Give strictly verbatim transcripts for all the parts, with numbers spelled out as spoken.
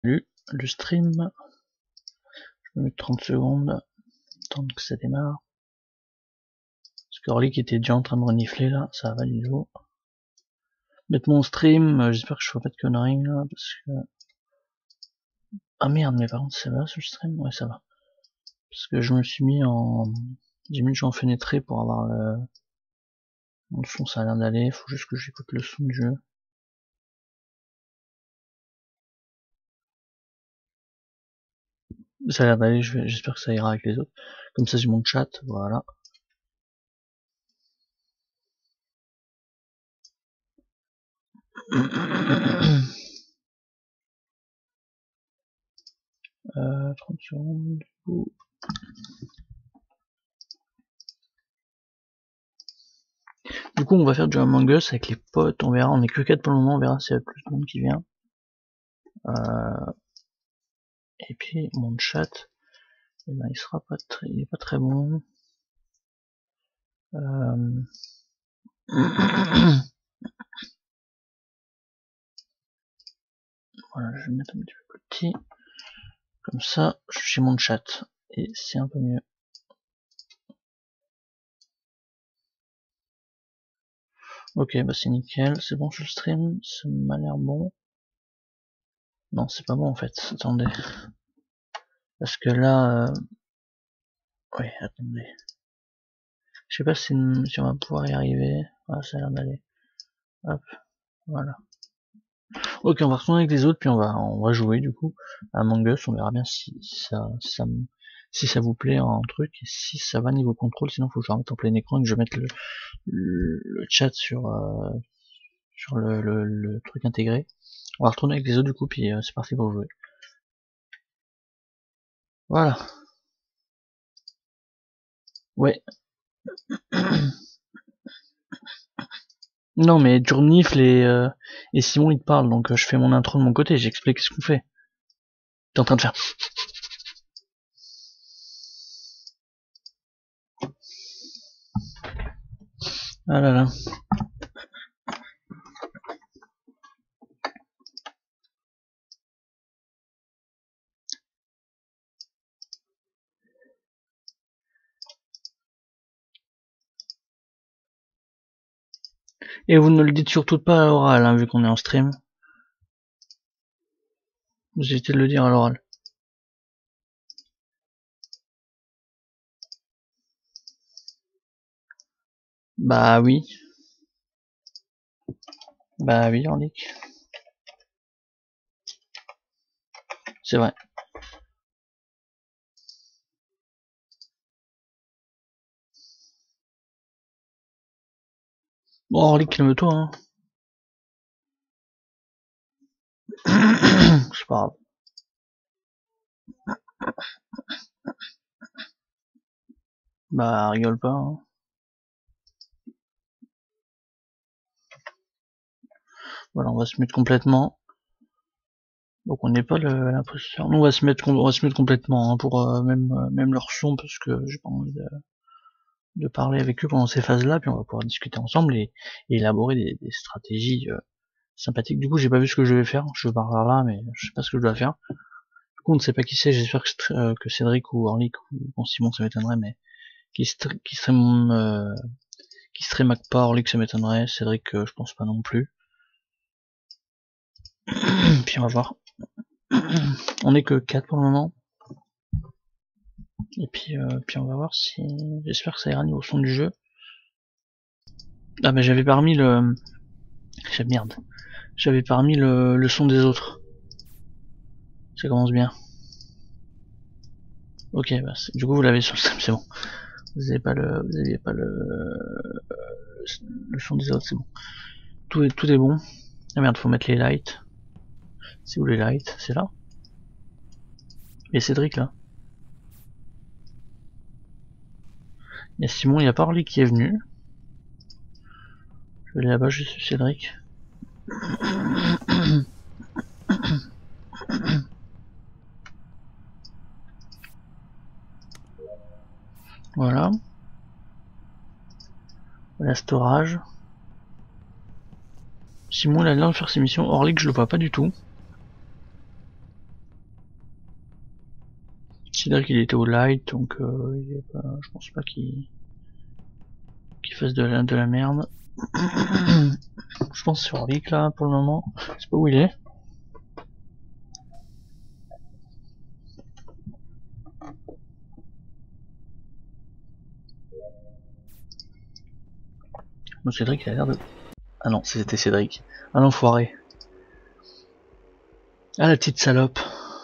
Salut, le stream, je vais mettre trente secondes, attendre que ça démarre. Parce que Orly qui était déjà en train de renifler là, ça va du tout. Mettre mon stream, euh, j'espère que je ferai pas de conneries là, parce que... Ah merde, mais par contre ça va ce stream? Ouais, ça va. Parce que je me suis mis en... J'ai mis le jeu en fenêtré pour avoir le... Le son, ça a l'air d'aller, faut juste que j'écoute le son du jeu. Ça a l'air d'aller, j'espère que ça ira avec les autres. Comme ça j'ai mon chat, voilà. euh, trente secondes, du coup... Du coup, on va faire du Among Us avec les potes, on verra, on est que quatre pour le moment, on verra s'il y a plus de monde qui vient. Euh... Et puis, mon chat, eh ben, il sera pas très, il est pas très bon. Euh... Voilà, je vais mettre un petit peu plus petit. Comme ça, je suis chez mon chat. Et c'est un peu mieux. Ok, bah c'est nickel, c'est bon, je stream, ça m'a l'air bon. Non, c'est pas bon en fait, attendez. Parce que là... Euh... Ouais, attendez. Je sais pas si, si on va pouvoir y arriver. Ah, ça a l'air d'aller. Hop, voilà. Ok, on va retourner avec les autres, puis on va, on va jouer du coup à Among Us, on verra bien si ça, ça, si ça vous plaît en truc, et si ça va niveau contrôle, sinon faut que je remette en plein écran et que je mette le, le, le chat sur, euh, sur le, le, le truc intégré. On va retourner avec les autres du coup, puis euh, c'est parti pour jouer. Voilà. Ouais. Non mais Journifle et, euh, et Simon ils te parlent, donc euh, je fais mon intro de mon côté, j'explique ce qu'on fait. T'es en train de faire... Ah là là. Et vous ne le dites surtout pas à l'oral, hein, vu qu'on est en stream. Vous évitez de le dire à l'oral. Bah oui. Bah oui, Orlik. C'est vrai. Bon, Orlik, calme-toi, hein. C'est pas grave. Bah, rigole pas, hein. Voilà, on va se mettre complètement. Donc on n'est pas l'imposteur. Nous on va se mettre, on va se mettre complètement hein, pour euh, même euh, même leur son parce que j'ai pas envie de, de parler avec eux pendant ces phases-là, puis on va pouvoir discuter ensemble et, et élaborer des, des stratégies euh, sympathiques. Du coup j'ai pas vu ce que je vais faire. Je pars par là, mais je sais pas ce que je dois faire. Du coup on ne sait pas qui c'est. J'espère que, euh, que Cédric ou Orlik ou bon Simon ça m'étonnerait, mais qui, qui serait mon euh, qui serait Mac pas Orlik ça m'étonnerait. Cédric euh, je pense pas non plus. Puis on va voir. On est que quatre pour le moment. Et puis, euh, puis on va voir si... J'espère que ça ira niveau son du jeu. Ah bah j'avais parmi le... Merde. J'avais parmi le, le son des autres. Ça commence bien. Ok, bah du coup vous l'avez sur le stream, c'est bon. Vous avez pas le... Vous avez pas le... Le son des autres, c'est bon. Tout est, tout est bon. Ah merde, faut mettre les lights. C'est où les lights? C'est là? Et Cédric là. Il y a Simon, il y a pas Orly qui est venu. Je vais aller là-bas, je suis Cédric. Voilà. La storage. Simon il a l'air de faire ses missions. Orly je le vois pas du tout. Cédric il était au light, donc euh, il est pas, je pense pas qu'il qu'il fasse de la, de la merde. Je pense sur Rick là pour le moment. Je sais pas où il est. Bon, Cédric il a l'air de... Ah non, c'était Cédric. Un enfoiré. Ah la petite salope.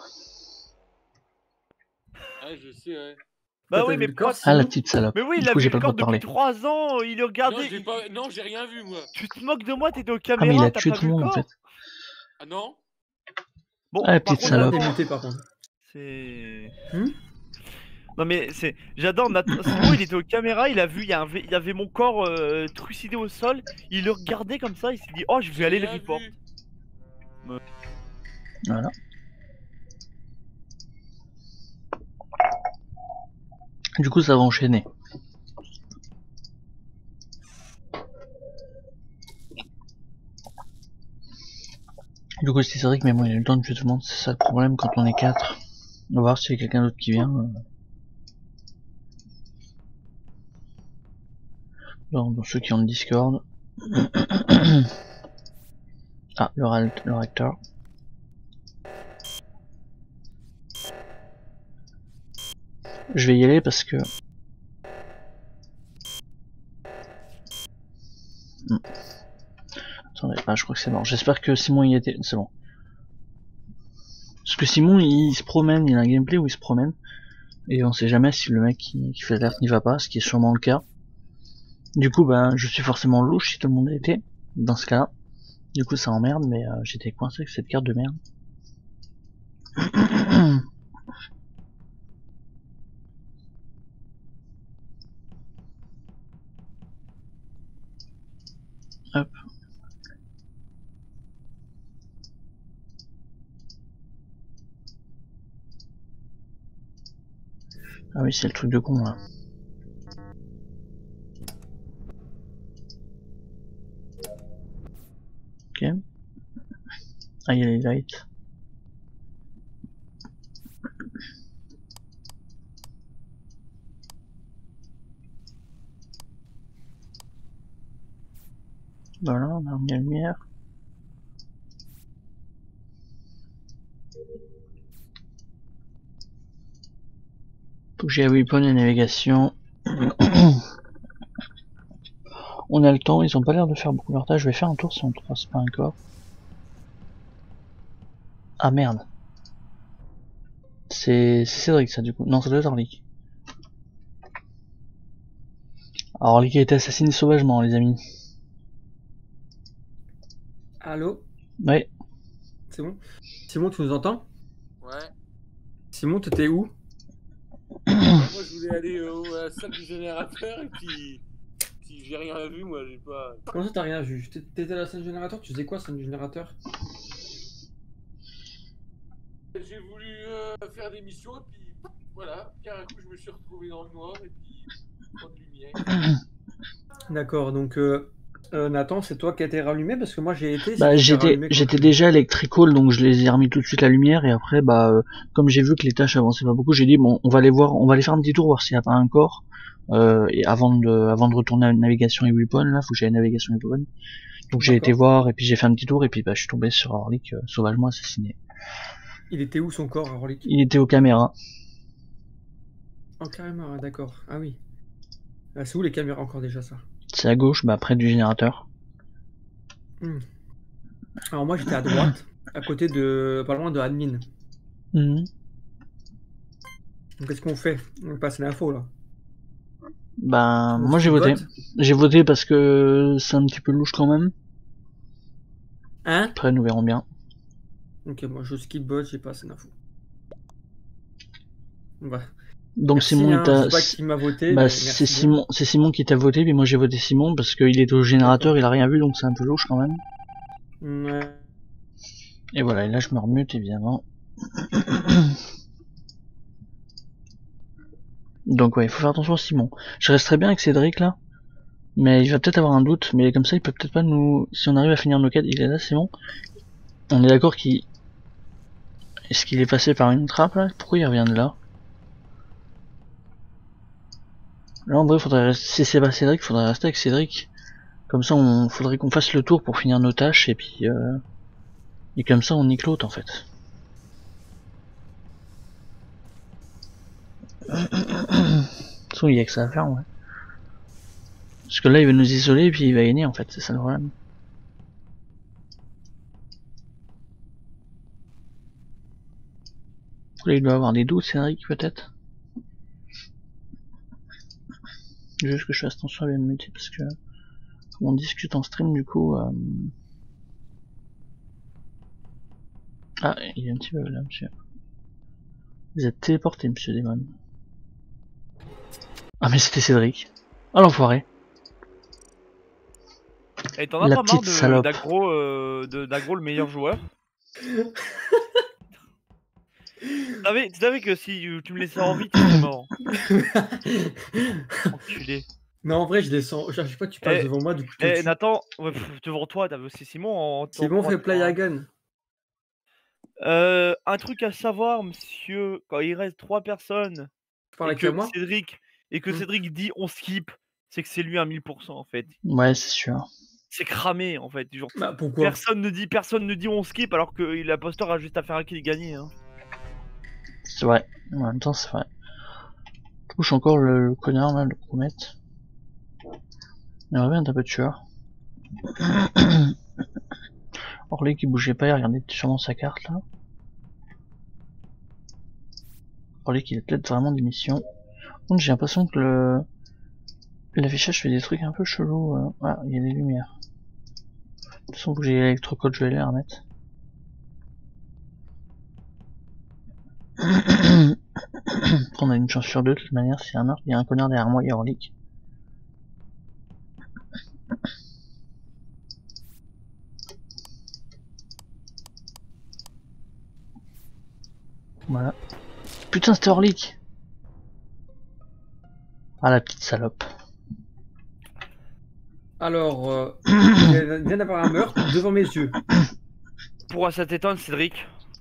Ah je sais ouais. Bah Toi, oui t'as mais vu le pourquoi corps, tu- Ah la sinon petite salope. Mais oui, il Du a coup vu j'ai pas le le droit corps de depuis parler. trois ans, il le Non regardait. j'ai pas. Non j'ai rien vu moi. Tu te moques de moi, t'étais aux Ah mais il caméras, a t'as tué pas tout vu le le monde en corps. fait. Ah non. Bon, Ah la par petite contre, salope. T'es Nathan, muté par contre. c'est... Hmm Non mais c'est... J'adore Nathan. Simon, il était aux caméras, il a vu, il y, a un v- il y avait mon corps euh, trucidé au sol, il le regardait comme ça, il s'est dit « Oh, je vais J'ai aller le rien report vu. ». Voilà. Du coup ça va enchaîner. Du coup c'est Cédric mais moi il a eu le temps de tuer tout le monde, c'est ça le problème quand on est quatre. On va voir s'il y a quelqu'un d'autre qui vient. Dans, dans ceux qui ont le Discord. Ah, le, ra- le recteur. Je vais y aller parce que... Hmm. Attendez, ah, je crois que c'est mort. J'espère que Simon y était. C'est bon. Parce que Simon il, il se promène, il a un gameplay où il se promène. Et on sait jamais si le mec qui, qui fait l'alerte n'y va pas, ce qui est sûrement le cas. Du coup, bah, je suis forcément louche si tout le monde a été. Dans ce cas-là. Du coup, ça emmerde, mais euh, j'étais coincé avec cette carte de merde. Hop. Ah oui, c'est le truc de con là. Ok. Ah, il y a les lights. Voilà, on a remis la lumière. Faut que j'ai la weapon et la navigation. On a le temps, ils ont pas l'air de faire beaucoup leur tâche. Je vais faire un tour si on croise pas un corps. Ah merde. C'est Cédric ça du coup. Non, ça doit être Orlik. Alors Orlik a été assassiné sauvagement les amis. Allô? Ouais. C'est bon? Simon, tu nous entends? Ouais. Simon, t'étais où? Moi je voulais aller euh, à la salle du générateur et puis. Si j'ai rien vu moi j'ai pas. Comment ça t'as rien vu? T'étais à la salle du générateur? Tu faisais quoi, salle du générateur? J'ai voulu euh, faire des missions et puis voilà, puis un coup je me suis retrouvé dans le noir et puis pas de lumière. D'accord, donc euh, euh, Nathan, c'est toi qui as été rallumé parce que moi j'ai été. Bah j'étais j'étais déjà electrical donc je les ai remis tout de suite la lumière et après bah euh, comme j'ai vu que les tâches avançaient pas beaucoup, j'ai dit bon on va aller voir, on va aller faire un petit tour voir s'il n'y a pas un corps euh, et avant de avant de retourner à la navigation et weapon là, faut que j'aille à la navigation et weapon. Donc j'ai été voir et puis j'ai fait un petit tour et puis bah je suis tombé sur Orlik euh, sauvagement assassiné. Il était où son corps, Orlik? Il était aux caméras. Oh carrément, d'accord. Ah oui. Ah, c'est où les caméras encore déjà ça? C'est à gauche, bah près du générateur. Hmm. Alors moi j'étais à droite, à côté de, pas loin de admin. Mmh. Donc qu'est-ce qu'on fait? On passe l'info là. Bah On moi j'ai voté. J'ai voté parce que c'est un petit peu louche quand même. Hein? Après nous verrons bien. Ok, moi je skip bot, j'ai pas assez d'infos. Bah. Donc Merci, Simon hein, il t'a... je sais pas qui m'a voté. Bah mais c'est merci Simon, c'est Simon qui t'a voté, puis moi j'ai voté Simon parce qu'il est au générateur, il a rien vu donc c'est un peu louche quand même. Ouais. Et voilà, et là je me remute évidemment. Donc ouais, il faut faire attention à Simon. Je resterai bien avec Cédric là, mais il va peut-être avoir un doute, mais comme ça il peut peut-être pas nous... Si on arrive à finir nos quêtes, il est là Simon. On est d'accord qu'il... Est-ce qu'il est passé par une trappe là? Pourquoi il revient de là? Là en vrai faudrait rester, si c'est pas Cédric, faudrait rester avec Cédric. Comme ça on faudrait qu'on fasse le tour pour finir nos tâches et puis euh... et comme ça on nique l'autre en fait. De toute façon il y a que ça à faire ouais. Parce que là il va nous isoler et puis il va gagner en fait, c'est ça le problème. Là il doit avoir des doutes Cédric peut-être. Juste que je fasse attention à les muter parce que on discute en stream du coup. Euh... Ah, il y a un petit bug là, monsieur. Vous êtes téléporté, monsieur Demon. Ah, mais c'était Cédric. Ah, l'enfoiré. Et t'en as La pas petite marre salope. d'Agro euh, de- d'Agro le meilleur joueur? Tu savais, tu savais que si tu me laissais en vie, t'étais mort. Enculé. Mais en vrai, je descends. Je sais pas, tu passes Eh, devant moi, du coup. je te Eh tue. Nathan, ouais, pff, devant toi, t'avais aussi Simon en. en Simon droite, fait play quoi, hein. again. Euh, un truc à savoir, monsieur, quand il reste trois personnes Tu parles et avec que moi Cédric et que Hmm. Cédric dit on skip, c'est que c'est lui à mille pour cent en fait. Ouais, c'est sûr. C'est cramé en fait. Genre, Bah pourquoi personne ne dit personne ne dit on skip alors que l'imposteur a juste à faire un kill gagné. Hein. C'est vrai. En même temps, c'est vrai. Touche encore le, le connard là, le promette. Il revient un peu de tueur. Orly qui bougeait pas, il regardait sûrement sa carte là. Orly qui a peut-être vraiment des missions. Donc j'ai l'impression que le l'affichage fait des trucs un peu chelous. Euh... Ah, il y a des lumières. De toute façon, j'ai l'électrocode, je vais les remettre. On a une chance sur deux de toute manière, s'il y a un meurtre, il y a un connard derrière moi, il y a Orlik. Voilà. Putain, c'était Orlik. Ah la petite salope. Alors, euh, il vient d'avoir un meurtre devant mes yeux. Pourra ça t'étonne, Cédric?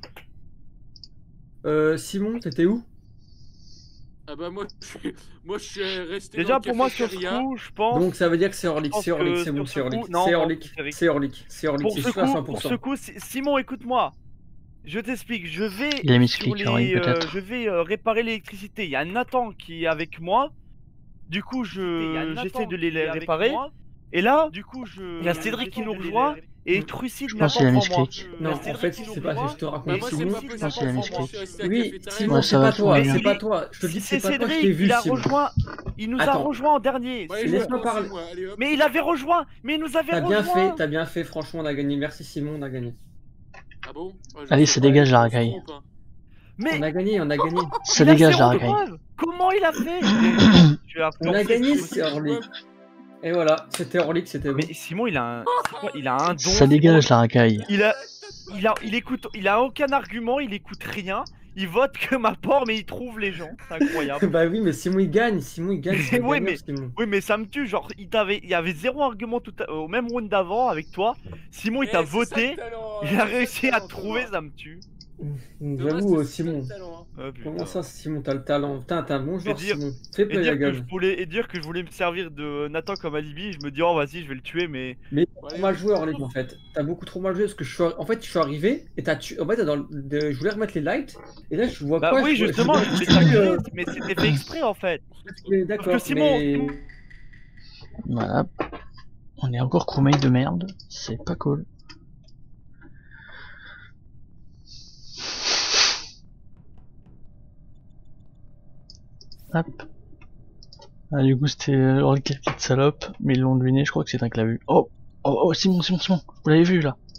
Euh, Simon, t'étais où? Ah bah moi, je suis, moi, je suis resté Déjà dans pour le moi sur ce cafétéria. coup, je pense. Donc ça veut dire que c'est Orlik, pense c'est Orlik, que c'est bon, sur c'est ce Orlik, coup- non, c'est non, Orlik, Cédric. c'est Orlik, c'est Orlik, Pour c'est ce sûr à coup, cent pour pour ce cent. coup, Si- Simon, écoute-moi. Je t'explique, je vais Il a mis sur clic, Henri, les, euh, peut-être. je vais euh, réparer l'électricité. Il y a Nathan qui est avec moi. Du coup, je j'essaie de les, les réparer. Et là, du coup, je il y a Cédric qui nous rejoint et Trucide Je pense qu'il Nathan a mis devant moi. clic. Non, Il y a en Cédric fait, qui nous c'est pas, rejoint. je te Bah raconte, moi, c'est Simon. pas possible. pense qu'il a mis Moi, je clic. suis resté à la Oui, cafétéria. Simon, Ouais, c'est ça pas va, toi, tout va c'est bien. pas toi. Je te dis Si que c'est c'est pas toi, je Cédric, t'ai vu, il a Simon. rejoint, il nous a Attends. rejoint en dernier. Ouais, C'est- je Laisse-moi vois parler. aussi, moi. Allez, hop. Mais il avait rejoint, mais il nous avait T'as bien rejoint. fait, t'as bien fait, franchement, on a gagné. Merci Simon, on a gagné. Ah bon? Ah, je Allez, sais ça pas, dégage, la on se racaille. trompe, hein. Mais On a gagné, on a gagné. Ça il a dégage la zéro racaille. preuve. Comment il a fait? Tu as On a forcé gagné, tout. c'est Orlik. Et voilà, c'était Orlik, c'était bon. Mais Simon, il a un, c'est quoi, il a un don. Ça dégage la racaille. Il a, il a, il écoute, il a aucun argument, il écoute rien. Il vote que ma porte, mais il trouve les gens. C'est incroyable. Bah oui, mais Simon il gagne, Simon il gagne. c'est un Oui, gagnant, mais- Simon. Oui, mais ça me tue. Genre, il t'avait, il y avait zéro argument tout à- au même round d'avant avec toi. Simon, il Eh, t'a c'est voté. ça le talent, Il hein, a c'est ça réussi le à talent, trouver, Thomas. ça me tue. Thomas, J'avoue, euh, c'est ça le Simon. talent, hein. Ah, putain. Comment ça, Simon, t'as le talent? Putain, t'es un bon joueur, dire- Simon. Fais Et play dire, que again. je voulais, et dire que je voulais me servir de Nathan comme alibi, je me dis, oh vas-y, je vais le tuer, mais. Mais Ouais, trop mal joué, ouais. Orlik, en fait. T'as beaucoup trop mal joué parce que je suis, en fait, je suis arrivé et t'as tué. En fait, t'as dans le- de- je voulais remettre les lights et là, je vois Bah quoi oui, je vois- justement, je je voulais vois- t'accuser, mais c'était fait exprès en fait. Mais D'accord, Parce que Simon- mais... Voilà. On est encore crewmate de merde. C'est pas cool. Hop. Ah, du coup, c'était euh, Orlik, la petite salope. Mais ils l'ont deviné, je crois que c'est un qui l'a vu. Oh! Oh, oh, Simon, Simon, Simon! Vous l'avez vu, là?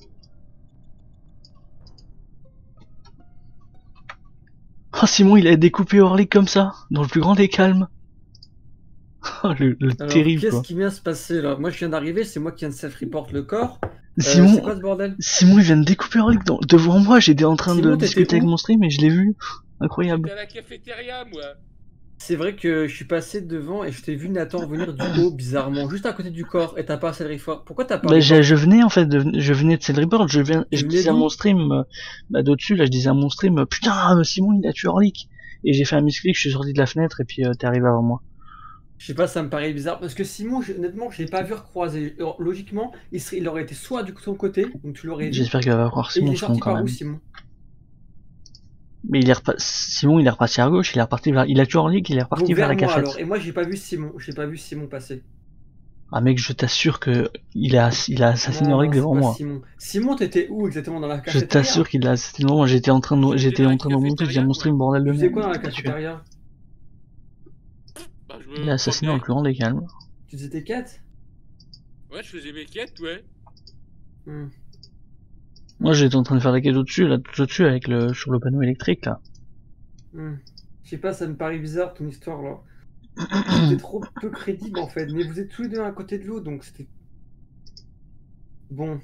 Oh, Simon, il a découpé Orlik comme ça, dans le plus grand des calmes. Oh, le, le Alors, terrible, qu'est-ce quoi. qui vient de se passer là? Moi, je viens d'arriver, c'est moi qui viens de self-report le corps. Euh, Simon, c'est quoi ce bordel? Simon, il vient de découper Orlik dans- devant moi. J'étais en train Simon, de t'étais discuter où? avec mon stream et je l'ai vu. Incroyable. J'étais à la cafétéria, moi. C'est vrai que je suis passé devant et je t'ai vu Nathan revenir du haut, bizarrement, juste à côté du corps, et t'as pas assez de report. Pourquoi t'as pas Bah, je, report? je venais en fait, de, je venais de Cell Report, je, viens, Tu je venais disais à d'où? mon stream, euh, bah d'au-dessus, là je disais à mon stream, euh, putain, euh, Simon il a tué Orlik. Et j'ai fait un misclick, je suis sorti de la fenêtre et puis euh, t'es arrivé avant moi. Je sais pas, ça me paraît bizarre. Parce que Simon, je, honnêtement, je l'ai pas vu recroiser. Alors, logiquement, il, serait, il aurait été soit du son côté, donc tu l'aurais vu. J'espère qu'il va voir Et Simon il est sorti quand par où, même. Simon? Mais il est repa... Simon, il est reparti à gauche, il est reparti vers... Il a tué Orlik, il est reparti Donc, vers, vers la moi, cafette. alors. Et moi, j'ai pas vu Simon. J'ai pas vu Simon passer. Ah mec, je t'assure que il a, il a assassiné Non, Orlik non, devant c'est pas moi. Simon. Simon, t'étais où exactement dans la Je cafétéria? t'assure qu'il a assassiné devant moi. J'étais en train de, J'étais j'étais dans en la train de monter, je cafétéria, mon stream, bordel de Tu faisais merde. quoi dans la Je t'assure. cafétéria? Bah, je Il me a assassiné en promenais. courant des calmes. Tu faisais tes quêtes? Ouais, je faisais mes quêtes, ouais. Hmm. Moi, j'étais en train de faire la quête au-dessus, là, tout au-dessus, avec le, sur le panneau électrique, là. Hmm. Je sais pas, ça me paraît bizarre ton histoire là. C'était trop peu crédible en fait. Mais vous êtes tous les deux à côté de l'eau, donc c'était. Bon.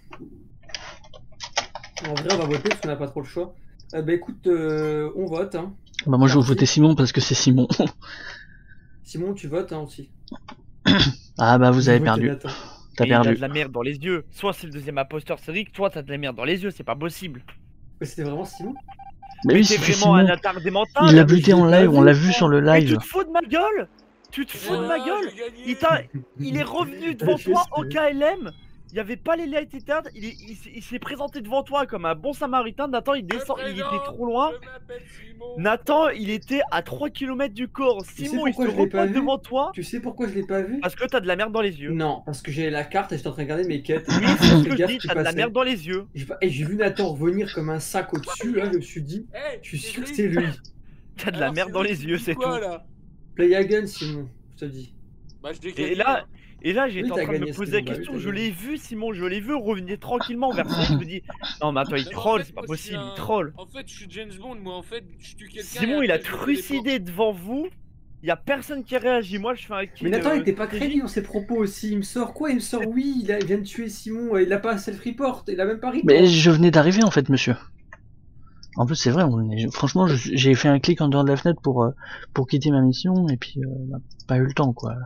En vrai, on va voter parce qu'on n'a pas trop le choix. Euh, bah écoute, euh, on vote. Hein. Bah, moi, je vais Parti. voter Simon parce que c'est Simon. Simon, tu votes hein, aussi. Ah, bah, vous J'ai avez voté perdu. Nathan. T'as Et il a perdu. de la merde dans les yeux. Soit c'est le deuxième imposteur, c'est Rick, soit t'as de la merde dans les yeux, c'est pas possible. Mais c'était vraiment Simon? Mais Mais oui, t'es c'était vraiment un Simon. attardé mental. Il l'a mais buté je l'ai en pas live, on vu. l'a vu sur le Mais tu live. te fous de ma gueule. Tu te fous de ma Ah, gueule. j'ai gagné. Il t'a, il est revenu devant Je toi sais. au K L M. Il y avait pas les lights éteintes. Il est- il s'est- il s'est présenté devant toi comme un bon samaritain. Nathan, il Je descend, il était présente, trop loin. Je m'appelle Simon. Nathan, il était à trois kilomètres du corps. sais Simon, il se pourquoi je l'ai pas repointe vu devant toi Tu sais pourquoi je l'ai pas vu? parce que t'as de la merde dans les yeux. Non, parce que j'avais la carte et j'étais en train de regarder mes quêtes. Oui, J'ai c'est ce fait que je gaffe dis. qui T'as de la passait. merde dans les yeux. J'ai pas- Et j'ai vu Nathan revenir comme un sac au-dessus, là, je me suis dit, Hey, je suis sûr que Cédric, c'est lui. T'as de la alors, merde dans Cédric, les tu yeux, dis c'est tout. quoi, là Play again, Simon, je te dis. Bah, je l'ai Et gagné, là, hein. et là, j'étais Oui, en t'as train de gagné, me poser la Simon, bah oui, question. t'as Je gagné. l'ai vu, Simon, je l'ai vu revenir tranquillement vers ça. Je me dis, non, mais attends, il Non, mais en troll, fait, c'est pas moi, je suis possible, un- il troll. En fait, je suis James Bond, moi, en fait, je tue quelqu'un. Simon, et il a après, je me téléporte. trucidé devant vous. Il y a personne qui réagit. Moi, je fais un kill. Mais Nathan, euh, il était pas stratégique. crédible dans ses propos aussi. Il me sort quoi? Il me sort oui, il, a- il vient de tuer Simon, il a pas self-report, il a même pas report. Mais je venais d'arriver en fait, monsieur. En plus, c'est vrai, on est... franchement, je- j'ai fait un clic en dehors de la fenêtre pour, euh, pour quitter ma mission, et puis, euh, bah, pas eu le temps, quoi.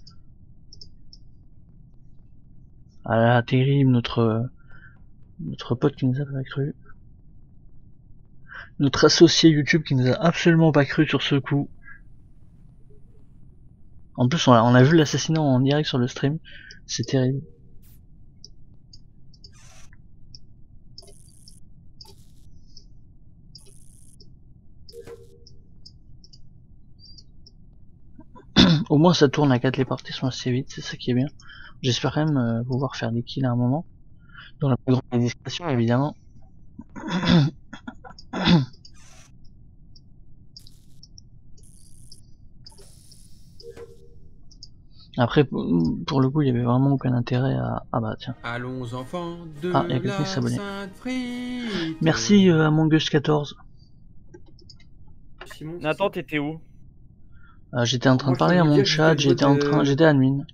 Ah là, terrible, notre, euh, notre pote qui nous a pas cru. Notre associé YouTube qui nous a absolument pas cru sur ce coup. En plus, on a, on a vu l'assassinat en direct sur le stream. C'est terrible. Au moins ça tourne à quatre, les parties sont assez vite, c'est ça qui est bien. J'espère quand même euh, pouvoir faire des kills à un moment. Dans la plus grande discrétion évidemment. Après pour le coup il y avait vraiment aucun intérêt à... Ah bah tiens. Allons enfants de Ah, il y a quelqu'un la qui s'est abonné. Sainte-Frite. Merci euh, Among Us quatorze. Simon, c'est Nathan, ça. t'étais où? Euh, j'étais en train Moi, de parler je à peux vous mon dire que chat, j'étais au j'étais en niveau train... de- J'étais admin.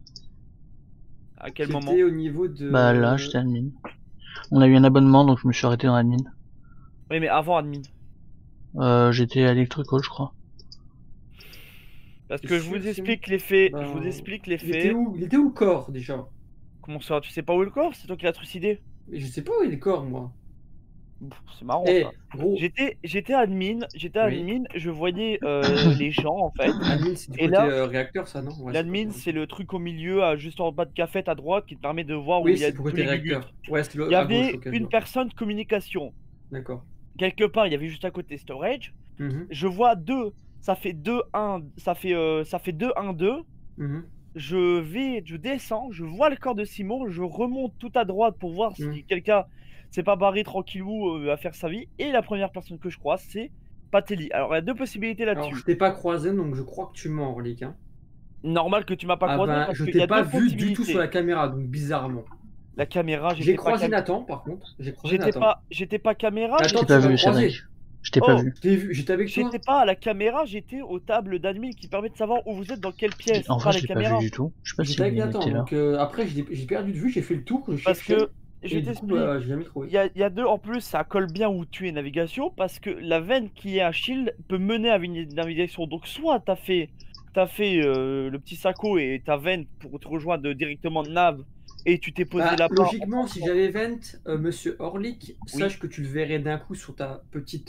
À quel moment? J'étais au niveau de. Bah là j'étais admin. On a eu un abonnement donc je me suis arrêté dans admin. Oui, mais avant admin. Euh, j'étais à Electrical je crois. Parce T'es que je sûr, vous Simon explique les faits. Bah, Je vous explique les Il était faits. où? Il était où le corps déjà? Comment ça? Tu sais pas où est le corps? C'est toi qui l'as trucidé. Mais je sais pas où est le corps moi. Pff, C'est marrant Eh, ça. gros, J'étais, j'étais admin, j'étais Oui. admin, je voyais euh, les gens en fait. admin c'est du Et côté là, euh, réacteur ça non? Ouais, L'admin, c'est c'est le truc au milieu, à- juste en bas de cafette à droite, qui te permet de voir où Oui, il y a c'est pour tous côté les réacteur. gugus. Ouais, c'est le Il y à avait gauche, ok, je une vois. personne de communication. D'accord. Quelque part, il y avait juste à côté storage. Mhm, Je vois deux, ça fait deux, un, ça fait, euh, ça fait deux, un, deux. mhm. Je vais, je descends, je vois le corps de Simon, je remonte tout à droite pour voir si Mm. quelqu'un s'est pas barré tranquillou euh, à faire sa vie. Et la première personne que je croise, c'est Patelli. Alors, il y a deux possibilités Alors, là-dessus. je t'ai pas croisé, donc je crois que tu mens, Orlik. Hein. Normal que tu m'as pas Ah croisé, ben, parce je qu'il y t'ai a pas deux vu du tout possibilités. sur la caméra, donc bizarrement. La caméra, J'ai j'étais pas, croisé cam- Nathan, par contre. J'ai croisé j'étais Nathan. pas, j'étais pas caméra. Attends, Je t'ai j'étais- pas tu m'as vu croisé. Cédric. Je t'ai pas Oh. vu. Je t'ai vu, j'étais avec toi. J'étais pas à la caméra, j'étais aux tables d'admin qui permet de savoir où vous êtes, dans quelle pièce. En pas vrai la je l'ai pas caméra. vu du tout. Je sais pas si J'étais avec il Nathan, était là. donc euh, après je l'ai- j'ai perdu de vue, j'ai fait le tour, je Parce cherchais, que, je et du coup, t'explique, bah, j'ai jamais trouvé. il y a, il y a deux, en plus, ça colle bien où tu es navigation, parce que la veine qui est à Shield peut mener à une navigation. Donc, soit t'as fait, t'as fait euh, le petit saco et ta veine pour te rejoindre directement de nav, et tu t'es posé Bah, là-bas. logiquement, si j'avais vent, euh, monsieur Orlik, Oui. sache que tu le verrais d'un coup sur ta petite euh,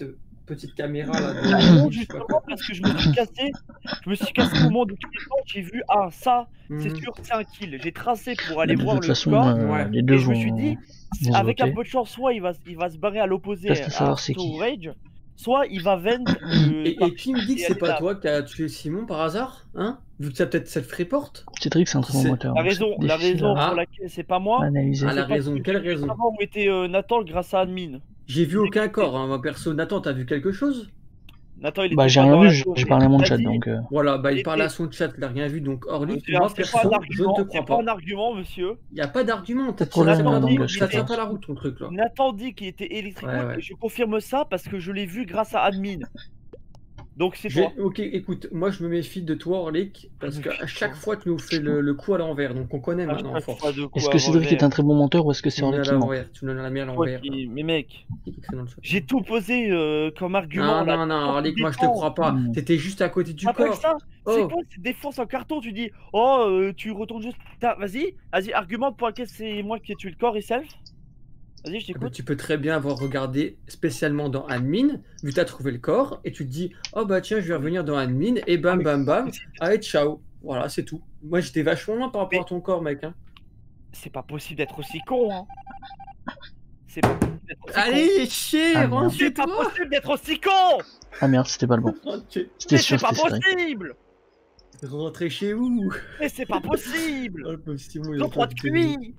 petite caméra là. Ah De... non, je sais pas justement, quoi. parce que je me suis cassé. Je me suis cassé au moment du cliquant, j'ai vu, ah, ça, c'est Mhm. sûr, c'est un kill. J'ai tracé pour Bah, aller de voir toute le façon, score. euh, Ouais. les deux Et je me vont suis dit, vont se avec un voter. peu de chance, soit il va, il va se barrer à l'opposé Reste à à savoir c'est qui. Storage, soit il va vent euh, Et, et qui me dit que et c'est aller pas là. toi qui as tué Simon par hasard, hein? Vu que tu as peut-être self-report? Cédric, c'est un Qui très bon c'est moteur. La donc c'est raison, la difficile raison à Ah. pour laquelle c'est pas moi, analyser. Ah, la c'est parce raison, que quelle j'ai vu raison? avant où était euh, Nathan grâce à Admin. J'ai vu aucun corps, hein, moi perso. Nathan, t'as vu quelque chose? Nathan, il Bah, était j'ai pas rien dans vu, la j'ai zone. j'ai parlé à mon Il a chat dit- donc. euh, Voilà, bah il Il parle était- à son chat, il a rien vu. Donc Orlik, C'est moi c'est pas un perso, je ne argument, te c'est crois pas pas. un argument, monsieur. Il n'y a pas d'argument, Pas de ça tient problème, pas la Nathan mon dit route, qu'il ça gosse, tient était- pas la route ton truc là. Nathan dit qu'il était électrique Ouais, ouais. et je confirme ça parce que je l'ai vu grâce à Admin. Donc c'est J'ai- toi. Ok, écoute, moi je me méfie de toi Orlik, parce Je me qu'à méfie de chaque toi. fois tu nous fais le, le coup à l'envers, donc on connaît À maintenant à chaque force. fois de Est-ce quoi que Cédric est revers. un très bon menteur ou est-ce que Tu c'est nous mets à Orlik qui ment? l'envers, tu nous la mets à Toi l'envers. qui- Mais mec, Qui écrit dans le chat? j'ai tout posé euh, comme argument. Non, là. non, non, Pourquoi Orlik, tu moi je te défends crois pas. Hmm. T'étais juste à côté du T'appelles corps. ça C'est Oh, quoi cette défense en carton? Tu dis, oh, euh, tu retournes juste. Putain, Vas-y, vas-y, argumente pour lequel c'est moi qui ai tué le corps et self. Vas-y, je ah bah, t'écoute. tu peux très bien avoir regardé spécialement dans Admin, vu que t'as trouvé le corps, et tu te dis, oh bah tiens, je vais revenir dans Admin, et bam, mais- bam, bam, allez, ciao. Voilà, c'est tout. Moi j'étais vachement loin par rapport Mais- à ton corps, mec. Hein. C'est pas possible d'être aussi con, hein. C'est pas possible d'être aussi con. Allez, chier, Ah, rentre merde. chez C'est pas toi. possible d'être aussi con. Ah merde, c'était pas le bon. Rentre chez- C'était Mais sûr c'est que pas c'était Cédric. possible. Rentrez chez vous. Mais c'est pas possible. Oh, le pauvre Simon, il Ils est ont en trois train de de dénouer. Q I. Il y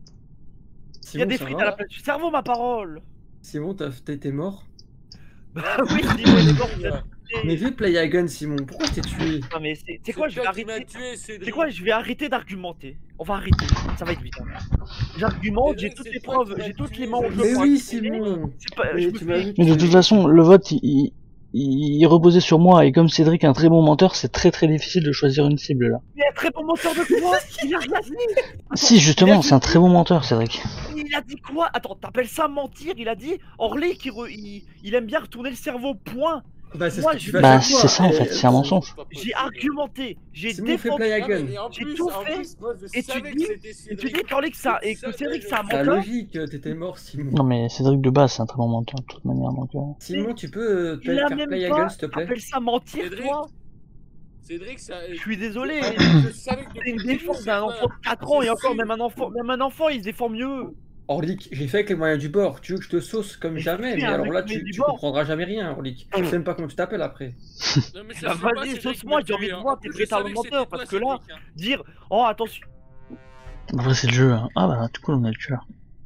a Simon, des ça frites va, à la là place du cerveau, ma parole. Simon, t'as t'as été mort. Bah oui, Simon, il est mort. il a Mais tué. vieux play again, Simon, pourquoi je t'ai tué? Non mais c'est c'est quoi, je vais toi qui m'as arrêter. tué, Cédric. C'est quoi, je vais arrêter d'argumenter. On va arrêter. Ça va être vite. hein. J'argumente, j'ai Cédric, toutes c'est les toi preuves, qui m'as j'ai toutes tué, les mains au jeu Mais pour oui, accuser. Simon. C'est pas, Mais je tu me m'as fais- vu Mais de toute tuer. façon, le vote, il, il, il reposait sur moi et comme Cédric est un très bon menteur, c'est très très difficile de choisir une cible là. Mais un très bon menteur de quoi? Il a rien dit. Si, justement, c'est un très bon menteur, Cédric. Il a dit quoi? Attends, t'appelles ça mentir? Il a dit Orly qui re- il, il aime bien retourner le cerveau, point. Bah, c'est Moi, ce que tu je- fais à Bah, chaque fois. c'est ça en Et- fait, c'est un mensonge. J'ai argumenté, j'ai Simon fait défendu. play Non, mais- again. et en J'ai plus- tout en fait, plus, moi, je et tu savais dis- que c'était Et tu Cédric. dis qu'Orly que ça et que Ça, Cédric je- c'est un C'est la menteur. logique, t'étais mort, Simon. Non mais Cédric de base, c'est un très bon menteur de toute manière, donc... euh, Simon, tu peux euh, Il a faire même play pas. again, s'il te plaît? Appelle ça mentir, Cédric, toi. Cédric, ça. Je suis désolé. Je savais que C'est depuis une le début, défense c'est d'un pas- enfant de quatre ans et c'est encore sûr. même un enfant, même un enfant il se défend mieux. Orlik, j'ai fait avec les moyens du bord. Tu veux que je te sauce comme Mais jamais? fais Mais un alors là, mec tu, du tu bord. comprendras jamais rien, Orlik. Je sais même pas comment tu t'appelles après. Non, mais Bah, ça se voit pas, vas-y, Cédric sauce-moi, m'a j'ai envie tué, de hein. voir En tes plus, je véritables savais que c'était menteurs, toi, parce que là- Cédric, hein. Dire oh attention. Après c'est le jeu, hein. Ah bah tout cool, on a le tueur.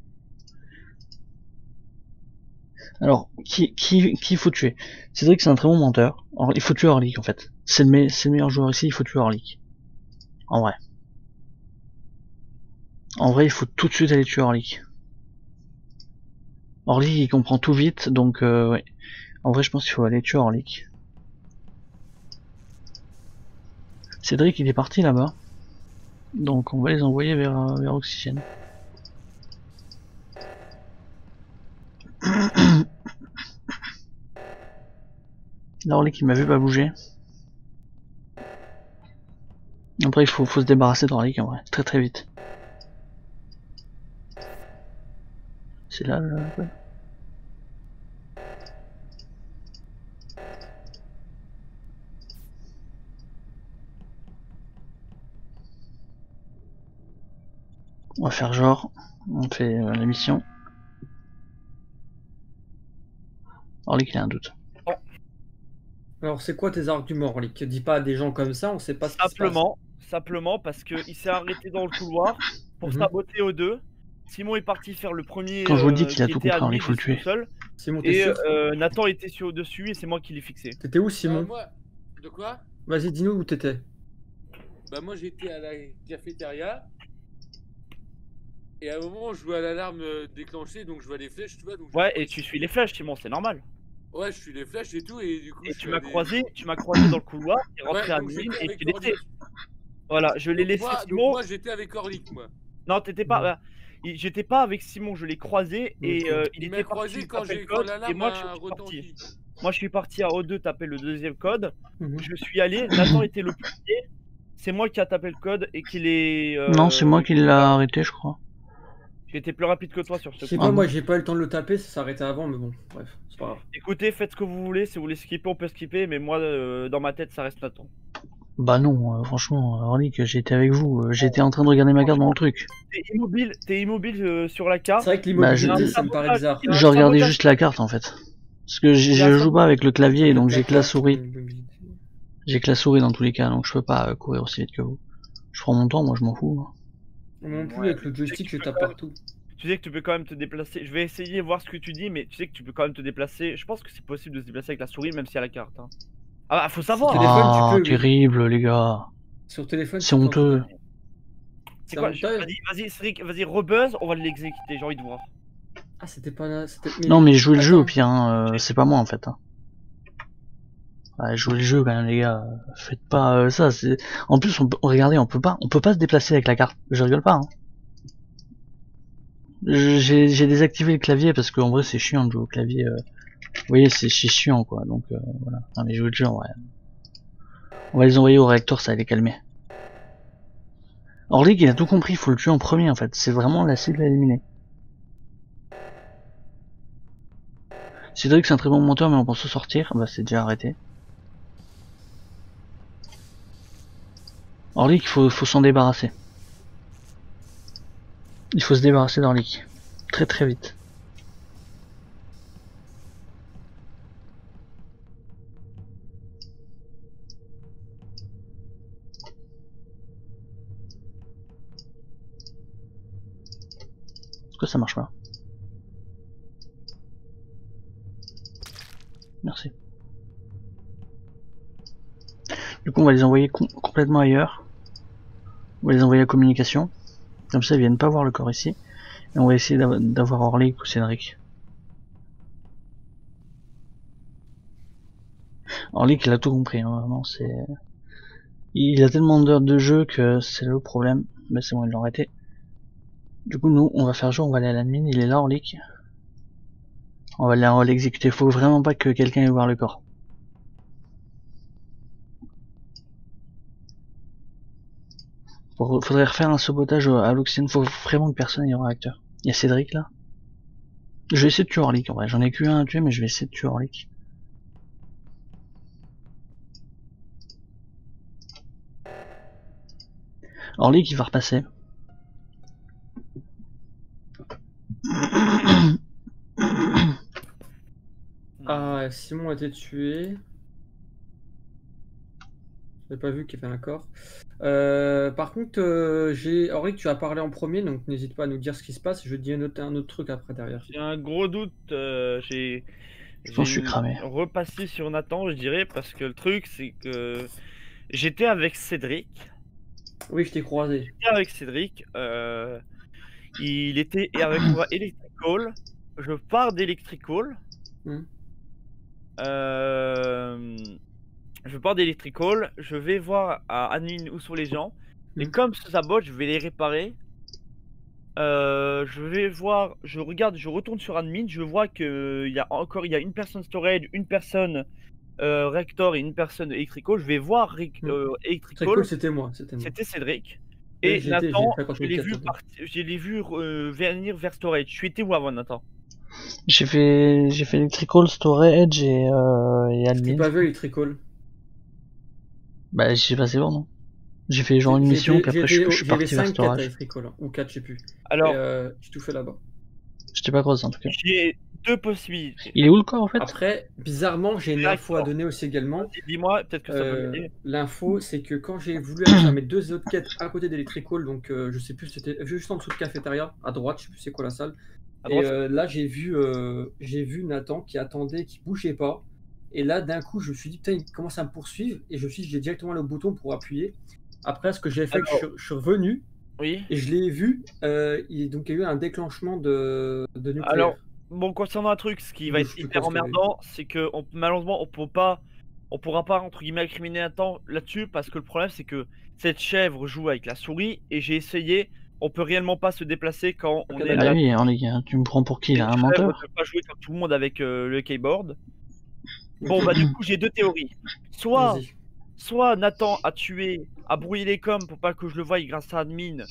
Alors, qui, qui, qui faut tuer? Cédric c'est un très bon menteur. Or, il faut tuer Orlik en fait. C'est le, me- c'est le meilleur joueur ici, il faut tuer Orlik. En vrai. En vrai, il faut tout de suite aller tuer Orlik. Orlik il comprend tout vite, donc euh, ouais. En vrai, je pense qu'il faut aller tuer Orlik. Cédric il est parti là-bas. Donc on va les envoyer vers, euh, vers Oxygène. Là, Orlik il m'a vu pas bouger. Après il faut, faut se débarrasser d'Orlik en vrai, très très vite. C'est là le... ouais. On va faire genre, on fait euh, la mission. Orlik il a un doute. Alors, c'est quoi tes arguments, Orlik? Dis pas à des gens comme ça, on sait pas ce qui se passe. Simplement, simplement parce que il s'est arrêté dans le couloir pour Mhm. saboter O deux. Simon est parti faire le premier. Quand je vous dis euh, qu'il a qui tout était compris, admin, il faut le tout tuer. seul. Simon, t'es Et sûr? euh, Nathan était sur dessus et c'est moi qui l'ai fixé. T'étais où, Bah, Simon? moi, de quoi? Vas-y, dis-nous où t'étais. Bah, moi, j'étais à la cafétéria. Et à un moment, je vois l'alarme euh, déclenchée, donc je vois les flèches, tu vois. Donc je Ouais, vois- et tu suis les flèches, Simon, c'est normal. Ouais, je suis les flèches et tout, et du coup. Et je tu suis m'as allé- croisé, tu m'as croisé dans le couloir, t'es Ouais, rentré à donc admin j'étais et avec tu l'étais. Orlik. Voilà, je l'ai Donc laissé moi- donc Simon. moi, j'étais avec Orlik, moi. Non, t'étais pas. bah, il- J'étais pas avec Simon, je l'ai croisé et Ok. euh, il Il était m'a parti croisé quand taper j'ai le quand code et l'alarme moi je a suis parti. retenti. Moi je suis parti à O deux taper le deuxième code. Mhm. Je suis allé, Nathan était le premier. C'est moi qui a tapé le code et qui l'ai. euh, Non, c'est moi qui l'ai arrêté, je crois. J'ai été plus rapide que toi sur Je ce sais point. pas, moi j'ai pas eu le temps de le taper, ça s'est arrêté avant, mais bon, bref, c'est pas grave. Écoutez, faites ce que vous voulez, si vous voulez skipper, on peut skipper, mais moi, euh, dans ma tête, ça reste Nathan. Bah non, euh, franchement, Orlik, j'étais avec vous, euh, j'étais en train de regarder ma carte dans le truc. T'es immobile, t'es immobile euh, sur la carte. C'est vrai que l'immobilité, Bah, je- ça me paraît bizarre. Il y a un Je regardais sabotage. juste la carte en fait. Parce que je, Il y a un je joue sabotage. pas avec le clavier, donc La j'ai que la carte, souris. l'immobilité. J'ai que la souris dans tous les cas, donc je peux pas euh, courir aussi vite que vous. Je prends mon temps, moi je m'en fous. Non plus, Ouais, avec le joystick, je tape partout. Tu sais que tu peux quand même te déplacer. Je vais essayer de voir ce que tu dis, mais tu sais que tu peux quand même te déplacer. Je pense que c'est possible de se déplacer avec la souris, même s'il y a la carte. Hein. Ah bah, faut savoir. téléphone, tu Ah, peux, oui. terrible les gars. Sur téléphone, C'est tu peux honteux. en tout C'est quoi? C'est un Vas-y, vas-y, Cédric, vas-y, rebuzz, on va l'exécuter, j'ai envie de voir. Ah, c'était pas là. c'était- Non mais jouez le jeu au Attends. pire, hein, euh, c'est pas moi en fait. Hein. Ouais, jouez le jeu quand même les gars. Faites pas euh, ça. C'est. En plus, on peut... regardez, on peut pas, on peut pas se déplacer avec la carte. Je rigole pas. Hein. J'ai j'ai désactivé le clavier parce qu'en vrai c'est chiant de jouer au clavier. Euh... Vous voyez, c'est c'est chiant quoi. Donc euh, voilà. Non mais jouez le jeu en vrai. On va les envoyer au réacteur, ça va les calmer. Orlik il a tout compris, il faut le tuer en premier en fait. C'est vraiment la cible à éliminer. Cédric c'est un très bon monteur mais on pense se sortir. Bah c'est déjà arrêté. Orlik, il faut, faut s'en débarrasser. Il faut se débarrasser d'Orlik. Très très vite. Pourquoi ça marche pas? Merci. Du coup on va les envoyer com complètement ailleurs. On va les envoyer à communication. Comme ça ils viennent pas voir le corps ici. Et on va essayer d'avoir Orlik ou Cédric. Orlik il a tout compris, hein, vraiment c'est... Il a tellement d'heures de jeu que c'est le problème. Mais c'est bon, ils l'ont arrêté. Du coup nous on va faire jour, on va aller à l'admin, il est là Orlik. On va l'exécuter, faut vraiment pas que quelqu'un aille voir le corps. Faudrait refaire un sabotage à l'oxygène, faut vraiment que personne aille au réacteur. Il y a Cédric là. Je vais essayer de tuer Orlik en vrai, j'en ai qu'un à tuer mais je vais essayer de tuer Orlik. Orlik il va repasser. Ah, Simon a été tué. J'avais pas vu qu'il y avait un corps. Euh, par contre, euh, j'ai Auric, tu as parlé en premier, donc n'hésite pas à nous dire ce qui se passe. Je dis un autre, un autre truc après derrière. J'ai un gros doute. euh, j'ai. Je pense que je suis cramé. Repassé sur Nathan, je dirais, parce que le truc, c'est que j'étais avec Cédric. Oui, je t'ai croisé. J'étais avec Cédric. Euh... Il était avec moi Electrical. Je pars d'Electrical. Hmm. Euh... Je pars d'Electrical. Je vais voir à admin où sont les gens. Et Hmm. comme ça sabote, je vais les réparer. Euh, je vais voir, je regarde, je retourne sur admin, je vois que il y a encore, il y a une personne storage, une personne euh, Rector et une personne Electrical. Je vais voir Hmm. euh, Très Electrical. cool, c'était moi. C'était moi. C'était Cédric. Oui, Et j'étais- Nathan, j'ai fait je l'ai vu, quatre, partir- je l'ai vu euh, venir vers storage. Tu étais où avant, Nathan? J'ai fait j'ai fait Electrical, Storage et, euh, et Je t'ai Admin. pas vu Electrical. Bah j'ai passé voir non. J'ai fait genre une J'ai- mission, j'ai- puis après je, j'étais- je suis j'avais parti vers cinq quatre à Storage. Electrical, hein, ou quatre, je sais plus. Alors, Et, euh, j'ai tout fait là-bas. Je t'ai pas croisé en tout cas. j'ai deux possibilités. Il est où le corps en fait? Après, bizarrement, j'ai une D'accord. info à donner aussi également. Vas-y, dis-moi, peut-être que ça peut Euh, m'aider. L'info, c'est que quand j'ai voulu aller faire mes deux autres quêtes à côté d'Electrical, donc euh, je sais plus, c'était juste en dessous de cafétéria, à droite, je sais plus c'est quoi la salle. À Et droite. euh, là, j'ai vu, euh, j'ai vu Nathan qui attendait, qui bougeait pas. Et là, d'un coup, je me suis dit, putain, il commence à me poursuivre. Et je me suis dit, j'ai directement le bouton pour appuyer. Après, ce que j'ai fait, Alors. je, suis- je suis revenu Oui. et je l'ai vu. Euh, il, donc, il y a eu un déclenchement de, de nucléaire. Alors, bon, concernant un truc, ce qui va Je être sais hyper pas ce que- emmerdant, c'est que on- malheureusement, on peut pas, on pourra pas entre guillemets incriminer un temps là-dessus parce que le problème, c'est que cette chèvre joue avec la souris et j'ai essayé, on peut réellement pas se déplacer quand on Ok, est d'accord. Ah là. oui, on est, tu me prends pour qui là? Un Cette chèvre menteur? ne peut pas jouer comme tout le monde avec euh, le keyboard. Bon, bah du coup, j'ai deux théories. Soit, Vas-y. soit Nathan a tué, a brouillé les coms pour pas que je le voie grâce à admin,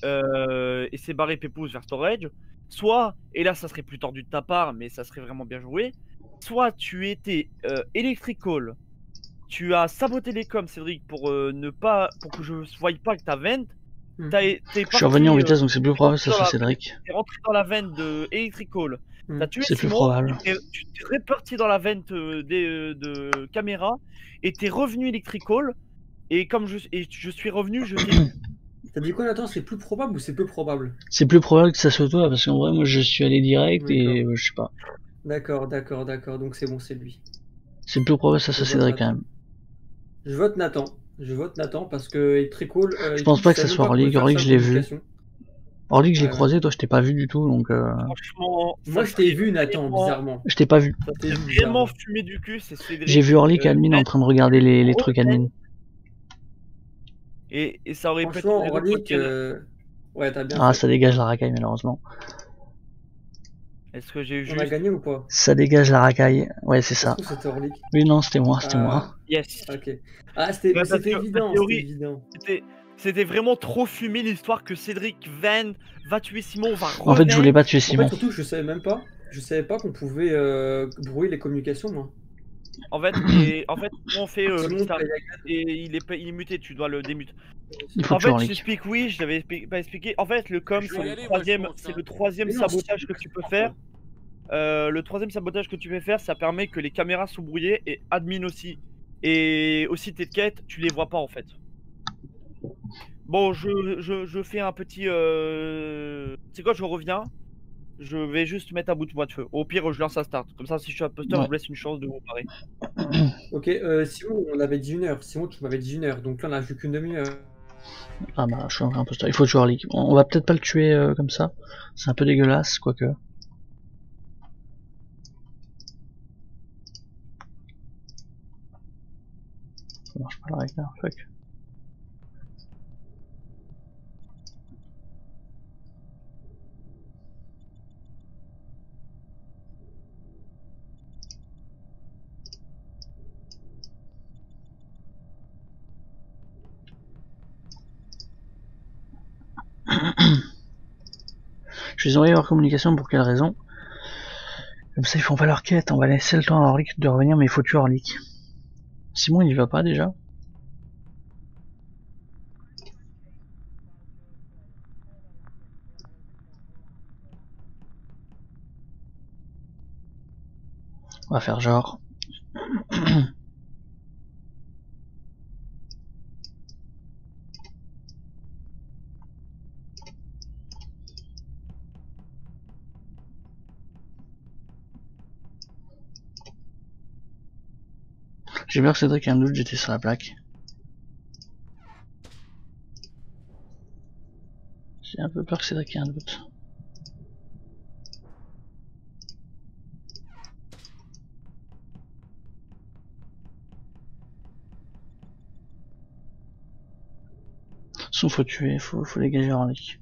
euh, et s'est barré Pépouze vers storage, soit, et là ça serait plus tordu de ta part, mais ça serait vraiment bien joué, soit tu étais euh, electrical, tu as saboté les coms, Cédric, pour euh, ne pas, pour que je voie pas que t'as vent. Hmm. T'as, t'es Je suis parti, revenu en euh, vitesse, donc c'est plus probable que ça dans soit la- Cédric. T'es rentré dans la veine de electrical, Hmm. t'as tué C'est plus Simon, probable. et tu t'es reparti dans la veine euh, des, euh, de caméra, et t'es revenu electrical, et comme je, et je suis revenu, je t'ai vu. T'as dit quoi, Nathan? C'est plus probable ou c'est peu probable? C'est plus probable que ça soit toi, parce qu'en vrai, moi, je suis allé direct et D'accord. euh, je sais pas. D'accord, d'accord, d'accord. Donc c'est bon, c'est lui. C'est plus probable que ça Je soit vote Cédric quand Nathan. même. Je vote Nathan. Je vote Nathan parce que il est très cool. Euh, Je il- pense il pas que savait ça même soit qu'on pouvait Orlik. faire Orlik, ça je en l'ai vu. communication. Orlik, je l'ai Ouais, ouais. croisé, toi, je t'ai pas vu du tout, donc euh... Franchement, ça Moi je t'ai serait vu, Nathan, vraiment- bizarrement. je t'ai pas vu. Ça t'est vu Vraiment bizarrement. fumé du cul, c'est Cédric. J'ai vu Orlik euh, admin en train de regarder les, les trucs admin. Et, et ça aurait peut-être Franchement, une raison pour Orlik, laquelle- euh, ouais, t'as bien Ah, fait. ça dégage la racaille, malheureusement. Est-ce que j'ai eu On a juste gagné ou pas? Ça dégage la racaille. Ouais, c'est Ça se ça. trouve c'était Orlik. Oui, non, c'était moi, c'était Ah, moi. Yes. ok. Ah, c'était Ouais, mais parce c'était que, évident, la théorie- c'était évident. C'était, c'était vraiment trop fumé l'histoire que Cédric Van va tuer Simon, va En fait, je voulais pas tuer En Simon. fait, surtout, je savais même pas. Je savais pas qu'on pouvait euh, brouiller les communications, moi. En fait, et en fait, on fait euh, Simon, ça, t'as- et il est, pas- il est muté, tu dois le démuter. Il faut En tuer fait, Orlik. j'explique oui, je l'avais expli- pas expliqué. En fait, le com, Je vais c'est y le aller, moi, je troisième, pense, c'est hein. le troisième Mais non, sabotage c'est- que tu peux faire. Euh, le troisième sabotage que tu peux faire, ça permet que les caméras sont brouillées et admin aussi. Et aussi tes quêtes, tu les vois pas en fait. Bon, je, je, je fais un petit. Euh... Tu sais quoi, je reviens. Je vais juste mettre un bout de bois de feu. Au pire, je lance un start. Comme ça, si je suis imposteur, Ouais. je vous laisse une chance de vous parer. Ok, euh, Simon, on avait dit une heure. Simon, tu m'avais dit une heure. Donc là, on a joué qu'une demi-heure. Ah bah, je suis un vrai imposteur. Il faut tuer Orlik. On on va peut-être pas le tuer euh, comme ça. C'est un peu dégueulasse, quoique. Ça marche pas la règle là, fuck. Je les ai envoyés hors communication pour quelle raison? Comme ça ils font pas leur quête, on va laisser le temps à Orlik de revenir, mais il faut tuer Orlik. Simon il y va pas déjà? On va faire genre. J'ai peur que Cédric ait un doute, j'étais sur la plaque. J'ai un peu peur que Cédric ait un doute. Son faut tuer, faut, faut dégager Orlik.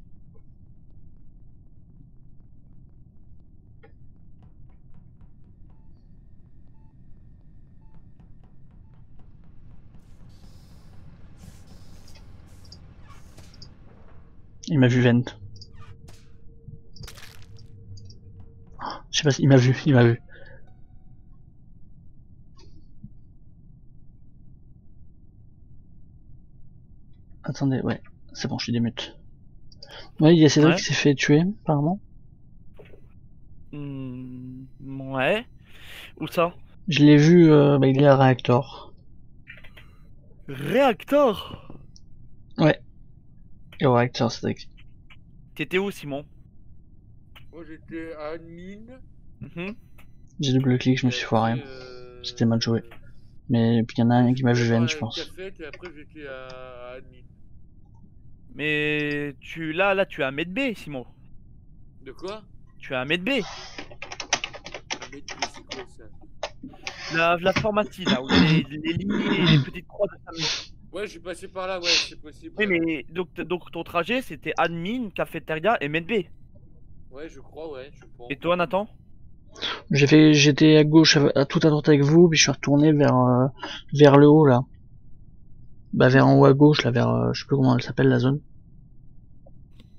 Il m'a vu vent. Je sais pas si il m'a vu, il m'a vu. Attendez, ouais, c'est bon, je suis démute. Ouais, il y a Cédric Ouais. qui s'est fait tuer, apparemment. Hmm, ouais. Où ça? Je l'ai vu, euh, bah, il est à réacteur. Réacteur. Ouais. Et au réacteur, Cédric. T'étais où, Simon? Moi j'étais à admin. Mhm. J'ai double-clic, je me suis foiré. Euh... C'était mal joué. Mais puis il y en a un qui m'a vu Vent, vent, je pense. Et après j'étais à admin. Mais tu là, là, tu es à Med B, Simon. De quoi? Tu es à Med B. Ah, mais c'est quoi ça? La, la pharmacie, là, où il y a les, les lignes et les petites croix de Samus. Ouais, je suis passé par là, ouais, c'est possible. Oui, mais donc, t- donc ton trajet, c'était admin, cafétéria et Med B. Ouais, je crois, ouais, je pense. Et toi, Nathan? J'ai fait, j'étais à gauche, à, tout à droite avec vous, puis je suis retourné vers, euh, vers le haut, là. Bah, vers en haut à gauche, là, vers, euh, je sais plus comment elle s'appelle, la zone.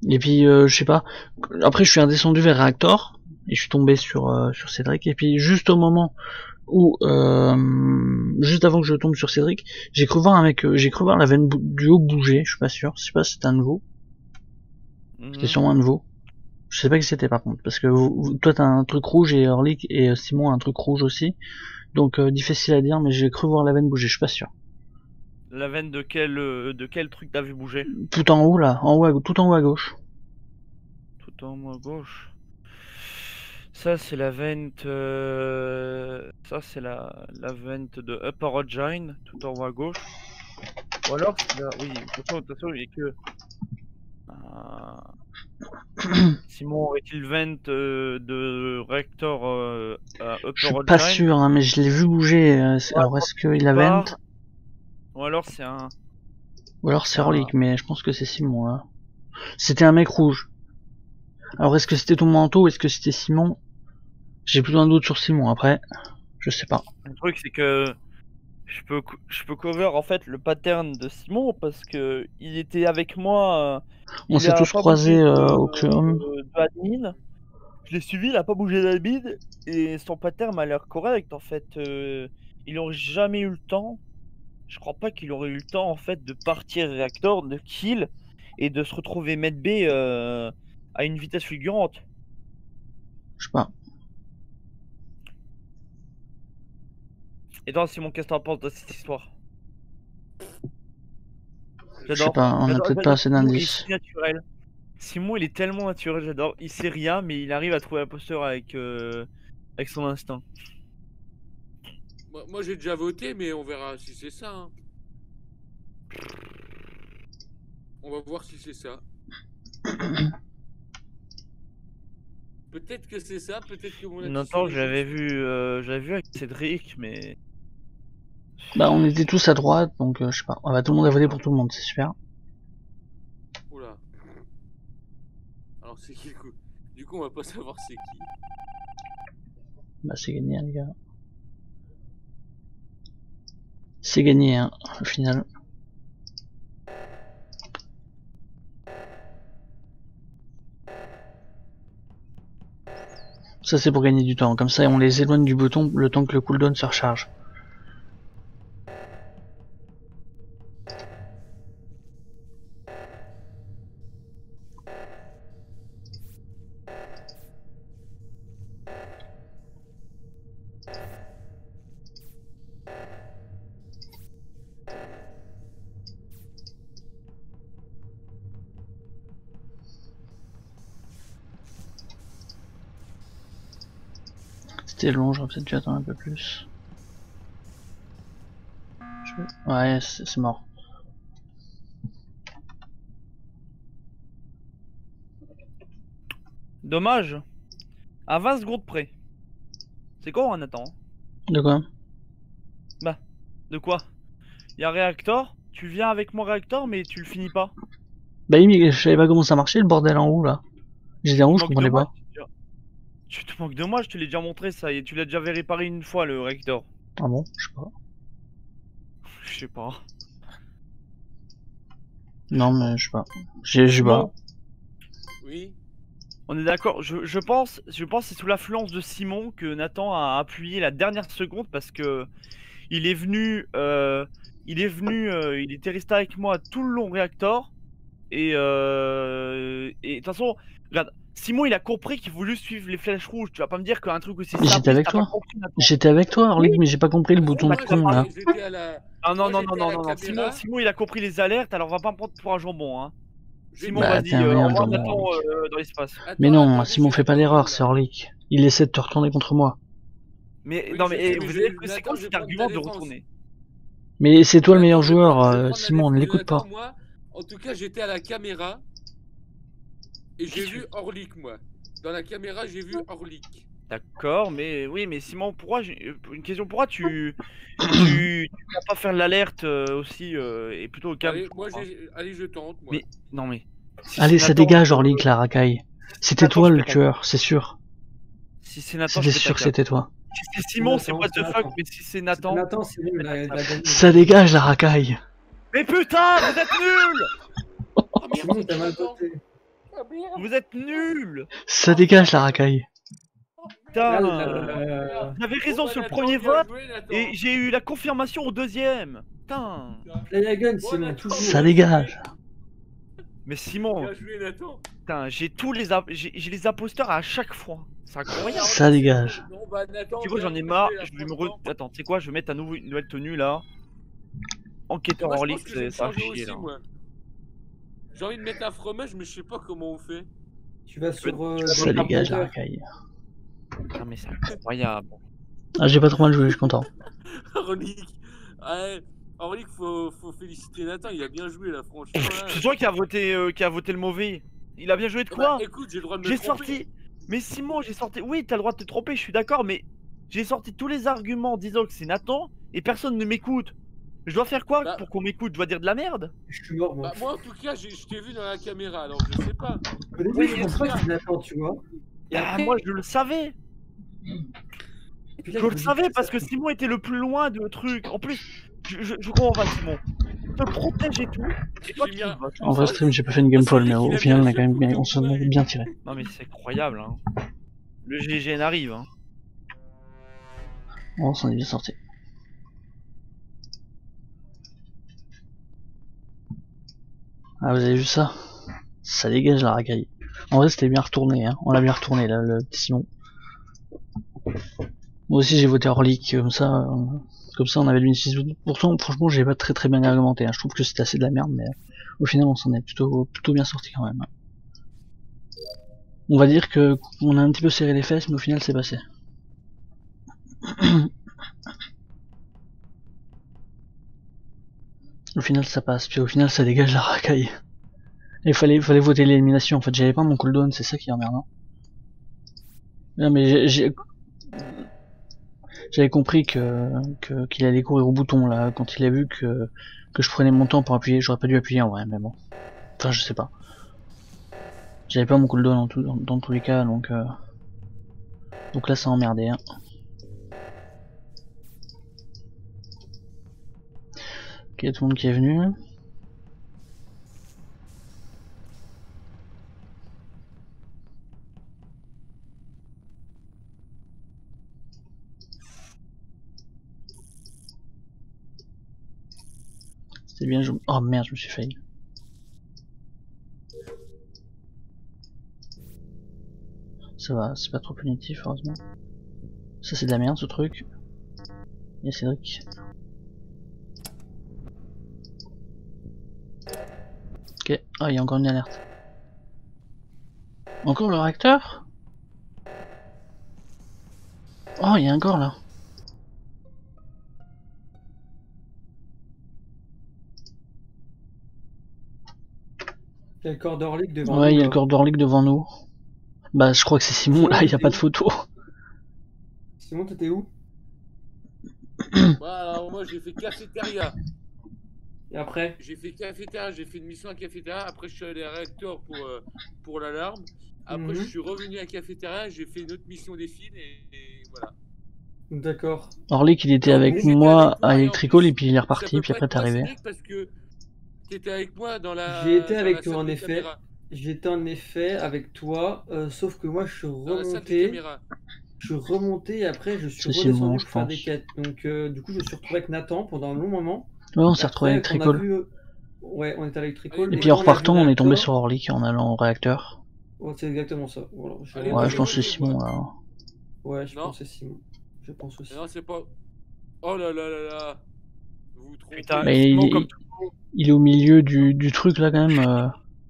Et puis, euh, je sais pas. Après, je suis redescendu vers Reactor et je suis tombé sur euh, sur Cédric. Et puis, juste au moment où, euh, juste avant que je tombe sur Cédric, j'ai cru voir un mec, euh, j'ai cru voir la veine du haut bouger. Je suis pas sûr. Je sais pas si c'était un de vous. Mhm. C'était sûrement un de vous. Je sais pas qui c'était par contre, parce que vous, vous- toi t'as un truc rouge et Orlik et euh, Simon a un truc rouge aussi. Donc euh, difficile à dire, mais j'ai cru voir la veine bouger. Je suis pas sûr. La veine de quel, euh, de quel truc t'as vu bouger? Tout en haut là, en haut, à, gau- tout en haut à gauche. Tout en haut à gauche. Ça, c'est la veine. euh, Ça, c'est la, la veine de Upper Engine, tout en haut à gauche. Ou alors, c'est la- oui, de toute façon, de toute façon, il est que. Ah. Simon aurait-il veine euh, de Rector euh, à Upper Je suis pas Engine? sûr, hein, mais je l'ai vu bouger. euh, c'est- Ouais, alors est-ce qu'il il a vent part. Ou alors, c'est un. ou alors C'est c'est un. Orlik, mais je pense que c'est Simon là. C'était un mec rouge. Alors est-ce que c'était ton manteau ou est-ce que c'était Simon? J'ai plutôt un doute sur Simon après. Je sais pas. Le truc, c'est que. Je peux, co- je peux cover en fait le pattern de Simon parce que il était avec moi. euh, On Il s'est a tous pas croisés bougé de, euh, au Chrome. de, de admin. Je l'ai suivi, il a pas bougé d'admin et son pattern m'a l'air correct en fait. euh, il aurait jamais eu le temps. Je crois pas qu'il aurait eu le temps en fait de partir réacteur, de kill et de se retrouver med B euh, à une vitesse fulgurante. Je sais pas. Et toi, Simon, qu'est-ce que t'en penses de cette histoire? Je sais J'adore. pas, on a J'adore, peut-être pas j'adore. assez Simon, il est d'indices. si naturel. Simon, il est tellement naturel, j'adore. Il sait rien, mais il arrive à trouver l'imposteur avec, euh, avec son instinct. Moi, moi, j'ai déjà voté, mais on verra si c'est ça. hein. On va voir si c'est ça. Peut-être que c'est ça, peut-être que mon intuition Nathan, est j'avais juste. vu, euh, j'avais vu avec Cédric, mais Bah on était tous à droite, donc euh, je sais pas. Ah bah tout le monde a voté pour tout le monde, c'est super. Oula. Alors c'est qui le coup? Du coup, on va pas savoir c'est qui. Bah c'est gagné hein, les gars. C'est gagné hein, au final. Ça c'est pour gagner du temps, comme ça on les éloigne du bouton le temps que le cooldown se recharge. C'était long, j'aurais peut-être dû attendre un peu plus. Je- Ouais, c'est c'est mort. dommage. À vingt secondes près. C'est quoi, on attend? De quoi? Bah, de quoi? Il y a réacteur, tu viens avec mon réacteur, mais tu le finis pas. Bah oui, mais je savais pas comment ça marchait le bordel en haut là. J'étais en haut, je Tu te moques de comprenais moi, pas. je t'ai déjà- Tu te moques de moi, je te l'ai déjà montré ça, et tu l'as déjà réparé une fois le réacteur. Ah bon? Je sais pas. Je sais pas. Non mais je sais pas. J'ai j'ai pas. Simon, Oui. on est d'accord. Je, je pense, je pense que c'est sous l'influence de Simon que Nathan a appuyé la dernière seconde parce que il est venu, euh, il est venu, euh, il était resté avec moi tout le long réacteur et euh, et de toute façon, regarde, Simon il a compris qu'il faut juste suivre les flèches rouges. Tu vas pas me dire qu'un truc aussi Mais j'étais simple, avec t'as pas toi. compris, Nathan. J'étais avec toi, Orlik, Oui. mais j'ai pas compris le bouton de bah, con là. j'étais j'étais à la. Ah non Moi, non non j'étais à non la non non. Simon, caméra. Simon il a compris les alertes, alors on va pas me prendre pour un jambon hein. J'étais- Simon, Bah, vas-y, t'es un euh, meilleur envoie jambon, Nathan Orlik. euh, dans l'espace. Attends, Mais non, attends, Simon j'ai fait pas pas l'erreur, compris, c'est là. Orlik. Il essaie de te retourner contre moi. Mais Oui, non je mais sais, eh, mais vous je- avez que c'est Nathan, quoi je vais cet prendre argument ta de défense. retourner? Mais c'est toi le Nathan, meilleur je vais joueur, prendre- je vais euh, prendre la Simon, on ne défense. l'écoute Nathan, pas. Moi, en tout cas, j'étais à la caméra et j'ai Qu'est-ce que vu Orlik, moi. Dans la caméra, j'ai vu Orlik. D'accord, mais oui, mais Simon, pourquoi j'ai une question, pourquoi tu tu, tu vas pas faire l'alerte euh, aussi euh, et plutôt au calme? Allez, moi, j'ai... Allez, je tente, moi. Mais non mais si Allez, c'est ça Nathan, dégage, euh, Orlik, la racaille. C'était Nathan, toi je le pète un tueur, c'est sûr. si c'est Nathan, C'était je pète un sûr que câble. c'était toi. Si c'est Simon, c'est Nathan, what c'est the fuck, Nathan. mais si c'est C'était Nathan, Nathan, c'est lui, il a, il a gagné. Ça dégage, la racaille. mais putain, vous êtes nuls! Oh, merde, Simon, c'est t'as qui, mal Nathan? voté. Ah, merde. Vous êtes nuls. Ça dégage la racaille. Putain. Euh, J'avais raison Bon, bah, sur le Nathan, premier bien vote joué, Nathan. et j'ai eu la confirmation au deuxième. Putain. Play Gun, Bon, Simon, Nathan, toujours. Ça bien dégage. joué. Mais Simon, Bien joué, Nathan. putain, j'ai tous les ap- j'ai j'ai les imposteurs à chaque fois. C'est incroyable. Ça dégage. Bon, bah, Nathan, Tu vois, bien j'en ai joué, marre. là, Je vais me re... franchement. Attends, tu sais quoi, je vais mettre un nouveau, une nouvelle tenue là. Enquêteur Moi, je Orly, pense que je vais me ça va changer chier aussi, là. moi. J'ai envie de mettre un fromage, mais je sais pas comment on fait. Tu vas sur. euh, Ça dans dégage la Carpenter. racaille. Ah, mais c'est incroyable. Ah, j'ai pas trop mal joué, je suis content. Orlik. Ouais. Orlik, faut, faut féliciter Nathan, il a bien joué là, franchement. Là. C'est toi qui a voté, euh, qui a voté le mauvais. Il a bien joué de Bah, quoi? écoute, j'ai le droit de me J'ai tromper. sorti. Mais Simon, j'ai sorti. Oui, t'as le droit de te tromper, je suis d'accord, mais j'ai sorti tous les arguments en disant que c'est Nathan et personne ne m'écoute. Je dois faire quoi Bah- pour qu'on m'écoute? Je dois dire de la merde? Je suis mort, moi. Bah, moi, en tout cas, j'ai- je t'ai vu dans la caméra, alors je sais pas. Au début, Oui, je mais pense pas frère. que c'est Nathan, tu vois. Et Ah, après, moi, je le savais. et puis là, Je me le dis, savais ça, parce que Simon était le plus loin de truc. En plus, je, je, je comprends pas Simon. Il te protège et tout. Et toi, J'ai tu mis un- votes. En vrai stream, j'ai pas fait une game fall, mais C'est vrai au qu'il a final, on bien a quand même joué bien, pour on s'en moi. est bien tiré. Non mais c'est incroyable hein. Le G G N arrive hein. On s'en est bien sorti. Ah, vous avez vu ça? Ça dégage la racaille. En vrai, c'était bien retourné, hein. On l'a bien retourné, là, le petit Simon. Moi aussi, j'ai voté Orlik, comme ça, euh, comme ça, on avait le vingt-six pour cent. Franchement, j'ai pas très très bien argumenté, hein. Je trouve que c'était assez de la merde, mais au final, on s'en est plutôt, plutôt bien sorti quand même. On va dire que on a un petit peu serré les fesses, mais au final, c'est passé. Au final, ça passe, puis au final, ça dégage la racaille. Il fallait, fallait voter l'élimination. En fait, j'avais pas mon cooldown, c'est ça qui est emmerdant. Non, mais j'ai, j'avais compris que, que qu'il allait courir au bouton là quand il a vu que que je prenais mon temps pour appuyer. J'aurais pas dû appuyer en vrai, mais bon. Enfin, je sais pas. J'avais pas mon cooldown dans, tout, dans, dans tous les cas, donc euh... donc là, ça a emmerdé. Hein. Ok, tout le monde qui est venu. C'était bien joué. Oh merde, je me suis failli. Ça va, c'est pas trop punitif, heureusement. Ça, c'est de la merde, ce truc. Et Cédric. Ok, ah, il y a encore une alerte. Encore le réacteur? Oh, il y a encore là. il y a le corps d'Orlik devant Ouais, nous, il y a là. le corps d'Orlik devant nous. Bah, je crois que c'est Simon, là, il y a pas de photo. Simon, t'étais où? Bah, alors, moi, j'ai fait cafétéria. Et après? J'ai fait cafétéria, j'ai fait une mission à cafétéria. Après, je suis allé à réacteur pour, euh, pour l'alarme. Après, Mhm. je suis revenu à cafétéria, j'ai fait une autre mission des fils et, et voilà. D'accord. Orlik, il était Non, avec mais j'étais moi avec toi, à et en Electrical plus, et puis il est Ça reparti, peut puis pas après être t'es moi, arrivé. Cédric, parce que t'étais avec moi dans la. J'ai été dans avec la toi, salle en de effet. caméra. J'étais en effet avec toi, euh, sauf que moi je suis Dans la salle de remonté. caméra. Je suis remonté et après je suis C'est Simon, redescendu je pour faire des pense. quêtes. Donc euh, du coup je me suis retrouvé avec Nathan pendant un long moment. Ouais, on Et s'est retrouvé à après, quand on a Electrical. vu, euh, ouais, on était à Electrical. Allez, Et Et puis en quand on a repartant, on est tombé sur réacteur, Orlik en allant au réacteur. ouais, c'est exactement ça. Voilà, je... Allez, Ouais, moi, je j'ai pense que c'est voté, Simon moi. là. Ouais, je Non. pense que c'est Simon. Je pense aussi. Non, c'est pas. Oh là là là là. Vous vous trompez. Putain, Mais Simon il, comme il est au milieu du, du truc là quand même. euh.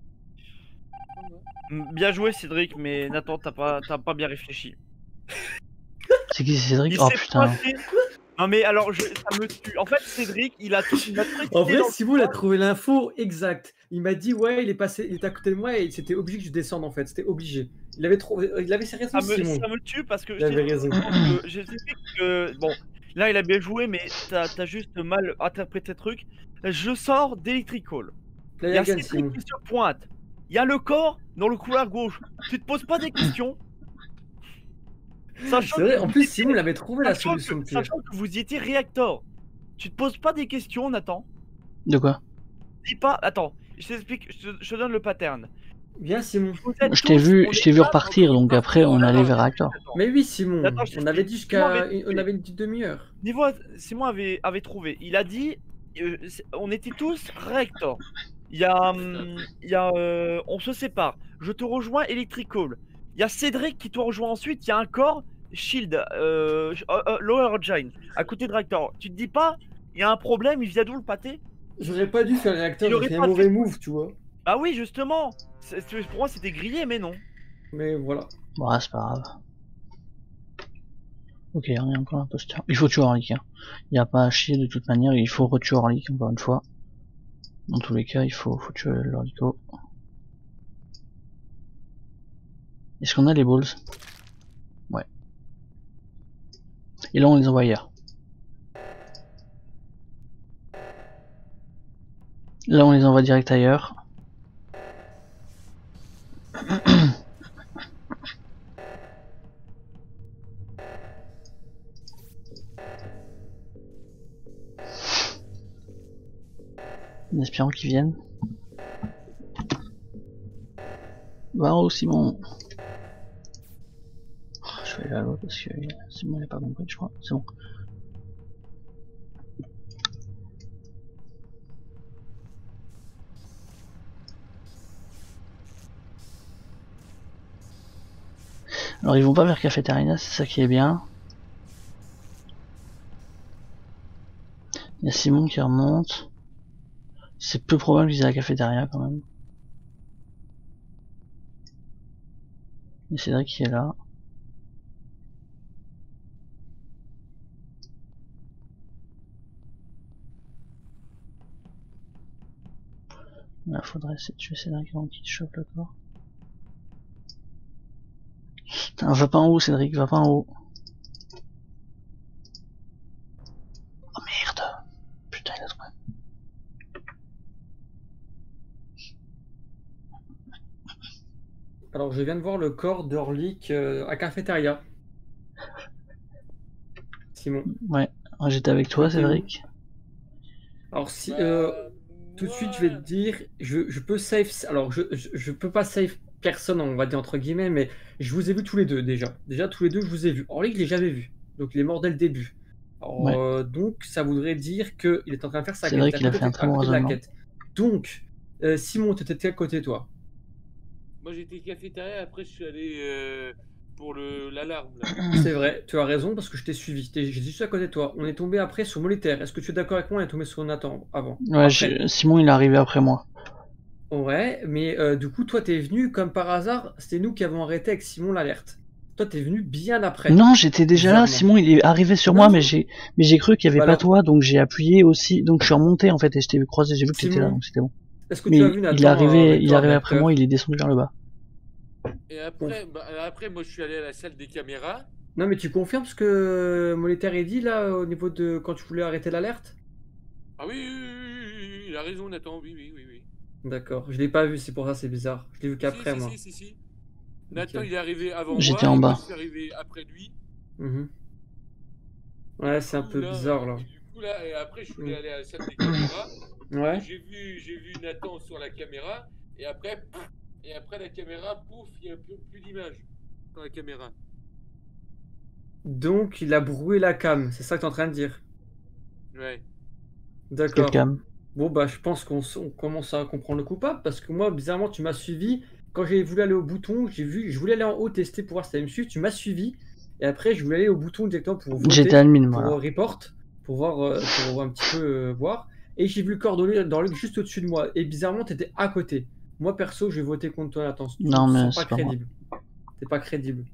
Mm, bien joué Cédric, mais Nathan t'as pas t'as pas bien réfléchi. C'est qui, c'est Cédric? Il Oh s'est putain. pointé. Non mais alors je, ça me tue. En fait Cédric il a tout il a tout En excité vrai, dans le Simon, il a coin. trouvé l'info exacte. Il m'a dit, ouais, il est passé, il est à côté de moi et c'était obligé que je descende en fait. C'était obligé. Il avait trop, il avait ses raisons, Ça me, Simon. ça me tue parce que Il je avait t'ai- raison. que- je sais que bon là il a bien joué mais t'as as juste mal interprété le truc. Je sors d'Electrical. Il Play y a again, Cédric Simon. qui se pointe. Il y a le corps dans le couloir gauche. Tu te poses pas des questions. Sachant C'est vrai, que en vous plus, étiez- Simon, il avait trouvé la sachant solution que, de pire. sachant que vous y étiez réacteur. Tu te poses pas des questions, Nathan. De quoi? Dis pas. Attends, je t'explique, je te, je te donne le pattern. Viens, Simon. Vous êtes Je t'ai tous- vu, on je est t'ai vu pas repartir, dans une donc partie après dans on la allait nave. vers réacteur. Mais oui, Simon. Attends, je On avait dit Simon jusqu'à. avait- On avait une petite demi-heure. Niveau, Simon avait, avait trouvé. Il a dit, euh, c'est- on était tous réacteurs. Il y a, hum, il y a, euh, on se sépare. Je te rejoins Electrical. Il y a Cédric qui te rejoint ensuite. Il y a un corps Shield, euh, euh, euh, Lower Giant, à côté de réacteur. Tu te dis pas, il y a un problème. Il vient d'où le pâté? J'aurais pas dû faire réacteur, Il j'ai aurait fait un pas mauvais fait- move, tu vois. Bah oui, justement. C'est- c'est- Pour moi, c'était grillé, mais non. Mais voilà. Bon, ah, c'est pas grave. Ok, on est encore imposteur. Il faut tuer Orlik. Hein. Il n'y a pas à chier de toute manière, il faut retuer Orlik encore une fois. Dans tous les cas, il faut, faut tuer l'Orlico. Est-ce qu'on a les balls? Ouais. Et là on les envoie ailleurs. Là on les envoie direct ailleurs. En espérant qu'ils viennent. Varro, Simon. Je vais aller à l'autre parce que Simon n'a pas compris, je crois. C'est bon. Alors ils vont pas vers Cafétéria, c'est ça qui est bien. Il y a Simon qui remonte. C'est peu probable qu'ils aient la cafétéria quand même. Et Cédric qui est là. Là, faudrait essayer de tuer Cédric avant qu'il chope le corps. Putain, va pas en haut Cédric, va pas en haut. Oh merde. Putain, il a trouvé. Alors, je viens de voir le corps d'Orlik euh, à Cafétéria. Simon. Ouais, j'étais avec toi Cédric. Alors, si. Bah, Euh, tout de suite, je vais te dire, je, je peux save. Alors, je, je, je peux pas save personne, on va dire entre guillemets, mais je vous ai vu tous les deux déjà. Déjà, tous les deux, je vous ai vu. Orlik, je l'ai jamais vu. Donc, il est mort dès le début. Alors, Ouais. euh, donc, ça voudrait dire qu'il est en train de faire sa C'est quête. vrai à qu'il a côté- fait un très à bon côté de la raisonnement. quête. Donc, euh, Simon, tu étais de quel côté, toi? Moi j'étais cafétéria, après je suis allé euh, pour le l'alarme là. C'est vrai, tu as raison parce que je t'ai suivi. T'es- J'étais juste à côté de toi. On est tombé après sur Molitaire. Est-ce que tu es d'accord avec moi? On est tombé sur Nathan avant. Ouais, Après. je- Simon il est arrivé après moi. Ouais, mais euh, du coup, toi, t'es venu comme par hasard. C'était nous qui avons arrêté avec Simon l'alerte. Toi, t'es venu bien après. Non, j'étais déjà là, Bizarrement. Simon il est arrivé sur Non, moi, non. mais j'ai mais j'ai cru qu'il y avait Bah pas alors. toi, donc j'ai appuyé aussi, donc je suis remonté en fait et je t'ai vu croiser, j'ai vu que t'étais Simon, là, donc c'était bon. Est-ce que Mais tu as vu Nathan il est arrivé, euh, avec il est toi, arrivé après réacteur moi, il est descendu vers le bas. Et après, bah, après moi je suis allé à la salle des caméras. Non, mais tu confirmes ce que Molitaire est dit là au niveau de quand tu voulais arrêter l'alerte? Ah oui, oui, oui, oui, oui, oui, il a raison Nathan, oui, oui, oui, oui. D'accord, je l'ai pas vu, c'est pour ça c'est bizarre. Je l'ai vu qu'après si, moi. Si, si, si, si. Nathan Ok. il est arrivé avant moi. J'étais en et moi, bas. Je suis arrivé après lui. Mhm. Ouais, c'est un Du coup, peu là, bizarre là. et du coup là, et après je suis Mm. allé à la salle des caméras. Ouais. J'ai vu, j'ai vu Nathan sur la caméra. Et après, pff, et après la caméra, pouf, il n'y a plus, plus d'image dans la caméra. Donc il a brouillé la cam, c'est ça que tu es en train de dire? Ouais. D'accord. Quel cam. Bon bah je pense qu'on s- on commence à comprendre le coupable parce que moi bizarrement tu m'as suivi. Quand j'ai voulu aller au bouton, j'ai vu, je voulais aller en haut tester pour voir si ça allait me suivre, tu m'as suivi et après je voulais aller au bouton directement pour voter, J'étais admin pour moi. euh, report, pour voir, euh, pour un petit peu euh, voir. Et j'ai vu le corps de dans le juste au-dessus de moi et bizarrement t'étais à côté. Moi perso je vais voter contre toi Nathan. Tu Non, me mais sens c'est pas pas moi. crédible. T'es pas crédible.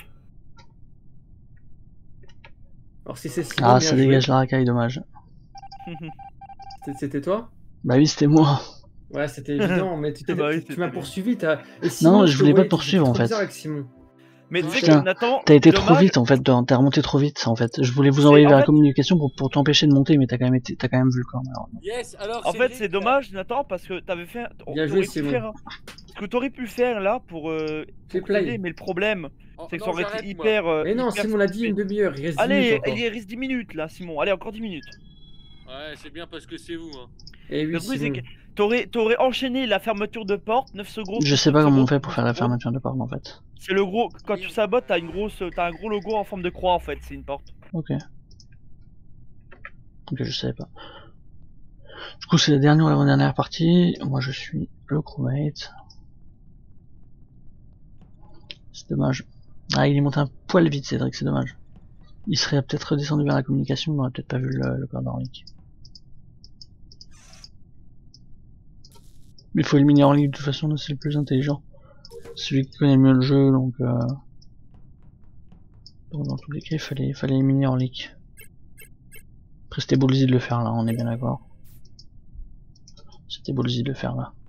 Alors si c'est Simon, Ah, bien ça joué. dégage la racaille, dommage. C'était- C'était toi? Bah oui, c'était moi. Ouais, c'était évident, mais tu t'es- Bah oui, tu- tu c'était m'as lui. poursuivi. t'as- Et Non, Simon, je te voulais pas voyais, te poursuivre, t'étais en trop fait. bizarre avec Simon. Mais tu sais Putain, que Nathan, T'as été dommage, trop vite en fait, t'as t'as remonté trop vite en fait. Je voulais vous C'est- envoyer en vers la fait- communication pour, pour t'empêcher de monter, mais t'as quand même été, t'as quand même vu le corps. alors. Yes, alors. En fait, Cédric, c'est dommage, Nathan, parce que t'avais fait. Bien t'aurais joué, pu Simon. faire- Ce que t'aurais pu faire là pour. Euh, Fais pour t'aider, play. mais le problème, Oh, c'est que non, ça aurait j'arrête, été moi. hyper. euh, Mais non, hyper Simon l'a dit stupide. une demi-heure, il reste dix minutes Allez, encore. il reste dix minutes là, Simon. Allez, encore dix minutes. Ouais, c'est bien parce que c'est vous. Hein. Et oui, Le truc, c'est Simon. que T'aurais, t'aurais enchaîné la fermeture de porte, neuf secondes. Je sais pas neuf comment on secondes, fait pour faire la neuf secondes. fermeture de porte en fait. C'est le gros. Quand tu sabotes, t'as une grosse, t'as un gros logo en forme de croix en fait. C'est une porte. Ok. Ok, je savais pas. Du coup, c'est la dernière ou l'avant-dernière partie. Moi, je suis le crewmate. C'est dommage. Ah, il est monté un poil vite, Cédric, c'est dommage. Il serait peut-être redescendu vers la communication, mais on aurait peut-être pas vu le, le corps d'Orlick. Mais il faut éliminer Orlick de toute façon, c'est le plus intelligent. Celui qui connaît mieux le jeu, donc... Euh... donc dans tous les cas, il fallait, fallait éliminer Orlick. Après, c'était ballsy de le faire là, on est bien d'accord. C'était ballsy de le faire là.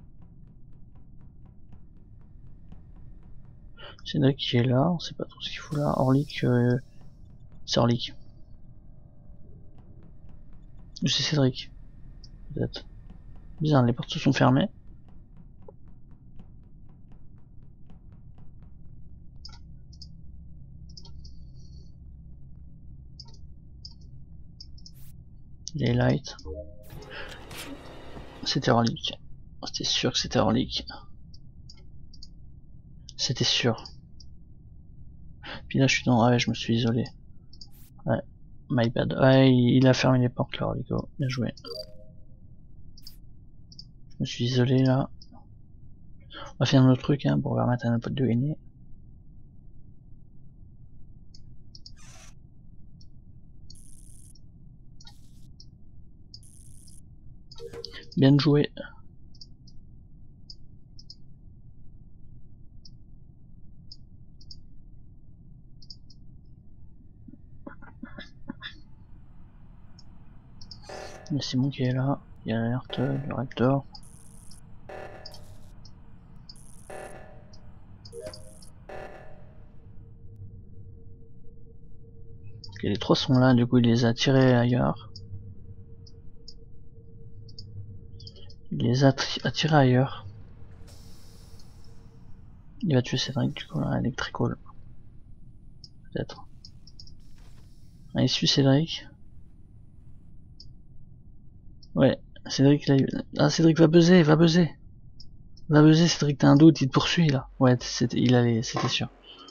Cédric qui est là, on sait pas trop ce qu'il fout là. Orlick, euh... c'est Orlick. Ou c'est Cédric. Peut-être. Bizarre, les portes se sont fermées. Les lights. C'était Orlick. C'était sûr que c'était Orlick. C'était sûr. Puis là je suis dans... Ah ouais, je me suis isolé. Ouais, my bad. Ouais, il a fermé les portes là, Orlico. Bien joué. Je me suis isolé là. On va faire un autre truc hein, pour permettre à notre pote de gagner. Bien joué. Il y a Simon qui est là. Il y a l'alerte du recteur. Ok, les trois sont là, du coup il les a tirés ailleurs. Il les a attirés ailleurs. Il va tuer Cédric du coup là, Electrical. Peut-être. Ah, il suit Cédric. Ouais, Cédric là, il... Ah Cédric va buzzer, va buzzer. Va buzzer Cédric, t'as un doute, il te poursuit là. Ouais, c'était, il allait, c'était sûr.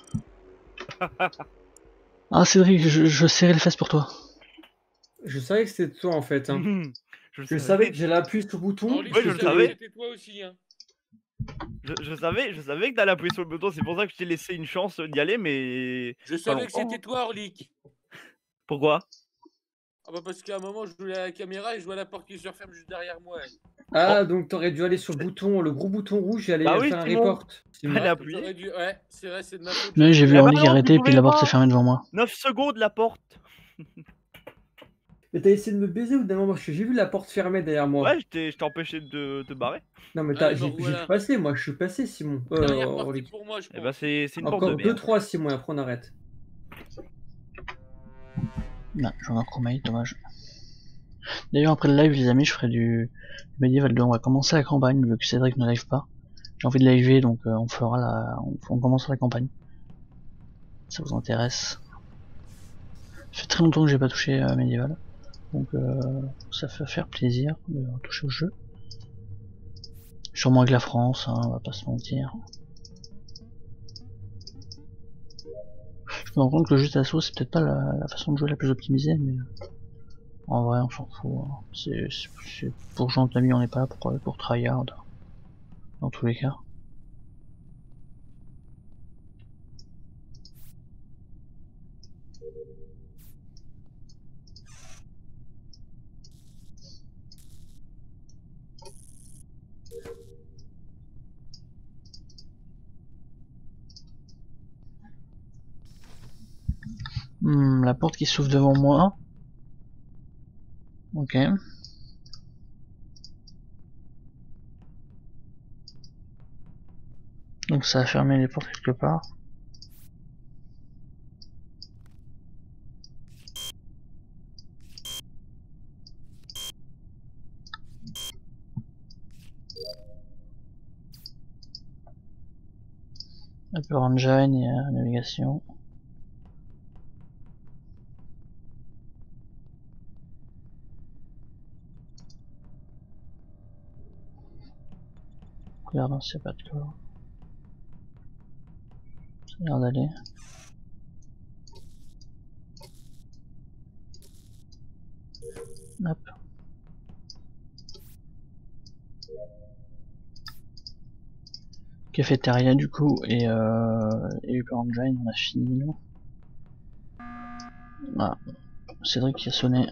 Ah Cédric, je, je serrais les fesses pour toi. Je savais que c'était toi en fait. Hein. je, Je savais que j'allais appuyer sur le bouton. Orlick, Ouais, je je le savais savais. que c'était toi aussi. Hein. Je, je savais, je savais que t'allais appuyer sur le bouton. C'est pour ça que je t'ai laissé une chance d'y aller, mais. Je savais que c'était toi, Orlick. Pourquoi? Ah bah parce qu'à un moment, je voulais la caméra et je vois la porte qui se referme juste derrière moi. Ah, donc t'aurais dû aller sur le bouton, le gros bouton rouge et aller Bah oui, faire un Simon. report. Simon. Fallait Ah, appuyer. j'aurais dû... Ouais, c'est vrai, c'est de ma faute. Mais j'ai vu Ah bah Orlick non, tu arrêter et puis pouvais la porte pas. s'est fermée devant moi. neuf secondes la porte. Mais t'as essayé de me baiser ou d'un moment parce que j'ai vu la porte fermée derrière moi. Ouais, je t'ai je t'ai empêché de te barrer. Non mais t'as, Allez, j'ai me revoilà. j'ai passé, moi je suis passé Simon. Euh, Dernière partie Orlick. pour moi, je Et bah pense. c'est c'est une porte Encore de deux merde. trois Simon et après on arrête. Non, j'en ai un chromate, dommage. D'ailleurs après le live les amis, je ferai du Medieval deux. On va commencer la campagne vu que Cédric ne live pas. J'ai envie de liver donc euh, on fera la. On, on commencera la campagne. Ça vous intéresse. Ça fait très longtemps que j'ai pas touché à Medieval. Donc euh, ça fait faire plaisir de toucher au jeu. Sûrement avec la France, hein, on va pas se mentir. Je me rends compte que le jeu d'assaut c'est peut-être pas la, la façon de jouer la plus optimisée, mais en vrai on s'en fout. Hein. C'est pour jouer entre amis, on n'est pas là pour, pour tryhard. Dans tous les cas. Hmm, la porte qui s'ouvre devant moi. Ok. Donc ça a fermé les portes quelque part. Upper Engine et euh, navigation. Regarde s'il n'y a pas de corps. Ça a l'air d'aller. Hop. Cafétéria du coup et euh, et Upper Engine, on a fini nous. Voilà. Cédric qui a sonné.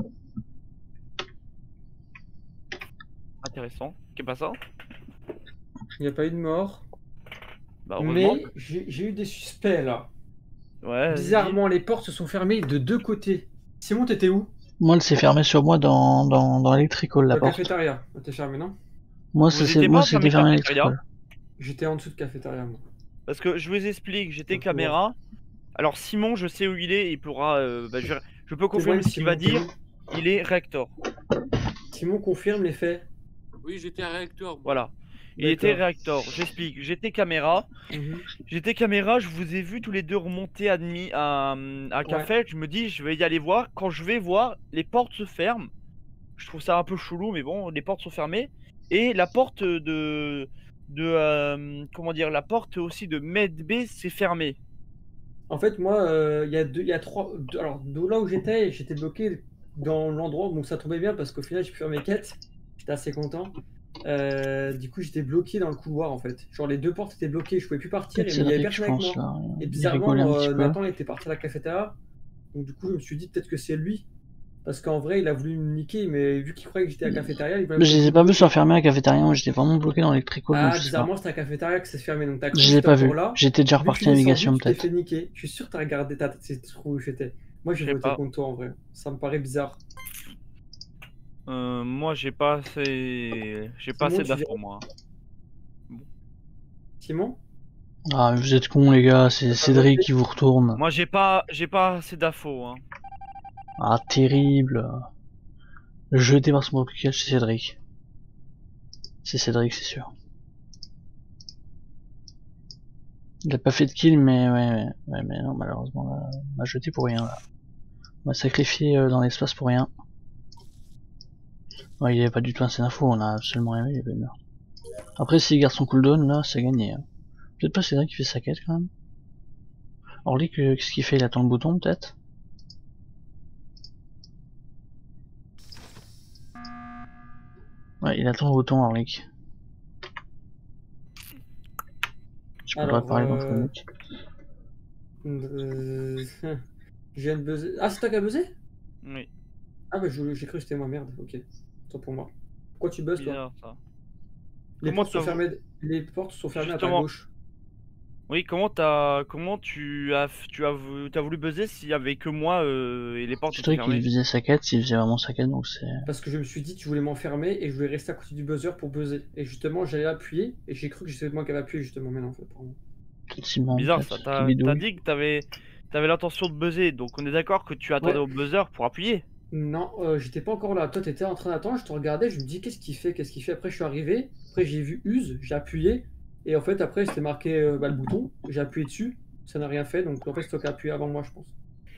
Intéressant. Qu'est pas ça? Il n'y a pas eu de mort. Bah heureusement. Mais j'ai j'ai eu des suspects là. Ouais. Bizarrement, les portes se sont fermées de deux côtés. Simon, t'étais où? Moi elle s'est fermée sur moi dans dans, dans Electrical la La porte. cafétéria. T'es fermé, non? Moi Vous c'est étiez moi pas c'était fermé fermé cafétéria? Electrical. J'étais en dessous de cafétéria, moi. Parce que je vous explique, j'étais Donc, caméra. Alors Simon, je sais où il est, il pourra. euh, bah, je, je peux C'est confirmer vrai, ce qu'il va Simon. dire. Il est réacteur. Simon confirme les faits. Oui, j'étais un réacteur. moi. Voilà. Il D'accord. était réacteur. J'explique. J'étais caméra. Mhm. J'étais caméra. Je vous ai vu tous les deux remonter à demi à, à café. Je me dis, je vais y aller voir. Quand je vais voir, les portes se ferment. Je trouve ça un peu chelou, mais bon, les portes sont fermées. Et la porte de de euh, comment dire, la porte aussi de Medbay s'est fermée. En fait, moi, euh, il y a deux, il y a trois. deux- alors, de là où j'étais, j'étais bloqué dans l'endroit, donc ça tombait bien parce qu'au final, j'ai pu faire mes quêtes. J'étais assez content. Euh, du coup, j'étais bloqué dans le couloir en fait. Genre, les deux portes étaient bloquées, je pouvais plus partir et Peut-être il y avait Cédric je personne avec pense moi. là. Et Il bizarrement, rigolait un euh, petit peu. Nathan était parti à la cafétéria. Donc, du coup, je me suis dit peut-être que c'est lui. Parce qu'en vrai, il a voulu me niquer, mais vu qu'il croyait que j'étais à la cafétéria, il voulait Mais me je les ai bloquer. pas vus s'enfermer à la cafétéria, moi j'étais vraiment bloqué dans Electrical donc Ah, je sais pas. bizarrement, c'était à la cafétéria que ça se fermait. Donc, t'as cru Je que les ai j'étais pas encore vus. là. J'étais déjà Vu que reparti tu à descendu, navigation tu t'es peut-être. fait niquer. Je suis sûr que t'as regardé ta tête, c'est trop où j'étais. Moi, j'ai Je sais voté pas. contre toi en vrai. Ça me paraît bizarre. Euh, moi, j'ai pas assez, j'ai pas Simon, assez tu d'infos dirais- moi. Simon? Ah vous êtes cons les gars, c'est Cédric qui vous retourne. Moi, j'ai pas, j'ai pas assez d'infos. Hein. Ah terrible. Jeté par son propre kill chez Cédric. C'est Cédric c'est sûr. Il a pas fait de kill mais ouais, ouais, ouais mais non malheureusement là, on m'a jeté pour rien là. On m'a sacrifié euh, dans l'espace pour rien. Ouais, il avait pas du tout assez d'infos, on a absolument rien vu, il y avait une heure. Après s'il garde son cooldown là, c'est gagné. Hein. Peut-être pas Cédric qui fait sa quête quand même. Orly, qu'est-ce qu'il fait? Il attend le bouton peut-être? Ouais, il attend le bouton Orlick. Je peux Alors, pas parler dans euh, le truc. Euh... Je viens de buzzer. Ah, c'est toi qui as buzzé? Oui. Ah, bah je- j'ai cru que c'était moi, merde. Ok. Tant pour moi. Pourquoi tu buzzes, toi? Bizarre ça. Les Comment portes sont t'as- fermées, les portes sont fermées à ta Justement. gauche. Oui, comment t'as, comment tu as, tu as, vou- t'as voulu buzzer s'il y avait que moi euh, et les portes étaient Cédric il fermées. faisait sa quête, s'il faisait vraiment sa quête donc c'est... Parce que je me suis dit, tu voulais m'enfermer et je voulais rester à côté du buzzer pour buzzer. Et justement, j'allais appuyer et j'ai cru que c'était moi qui avais appuyé justement maintenant en fait. pardon. Peut-être Simon, Bizarre peut-être, ça. qui T'as, bidouille. t'as dit que t'avais, t'avais l'intention de buzzer, donc on est d'accord que tu attendais Ouais. au buzzer pour appuyer. Non, euh, j'étais pas encore là. Toi, t'étais en train d'attendre, je te regardais, je me dis, qu'est-ce qu'il fait, qu'est-ce qu'il fait. Après, je suis arrivé, après, j'ai vu use, j'ai appuyé. Et en fait, après, c'était marqué euh, bah, le bouton, j'ai appuyé dessus, ça n'a rien fait. Donc en fait, c'est toi qui as appuyé avant moi, je pense.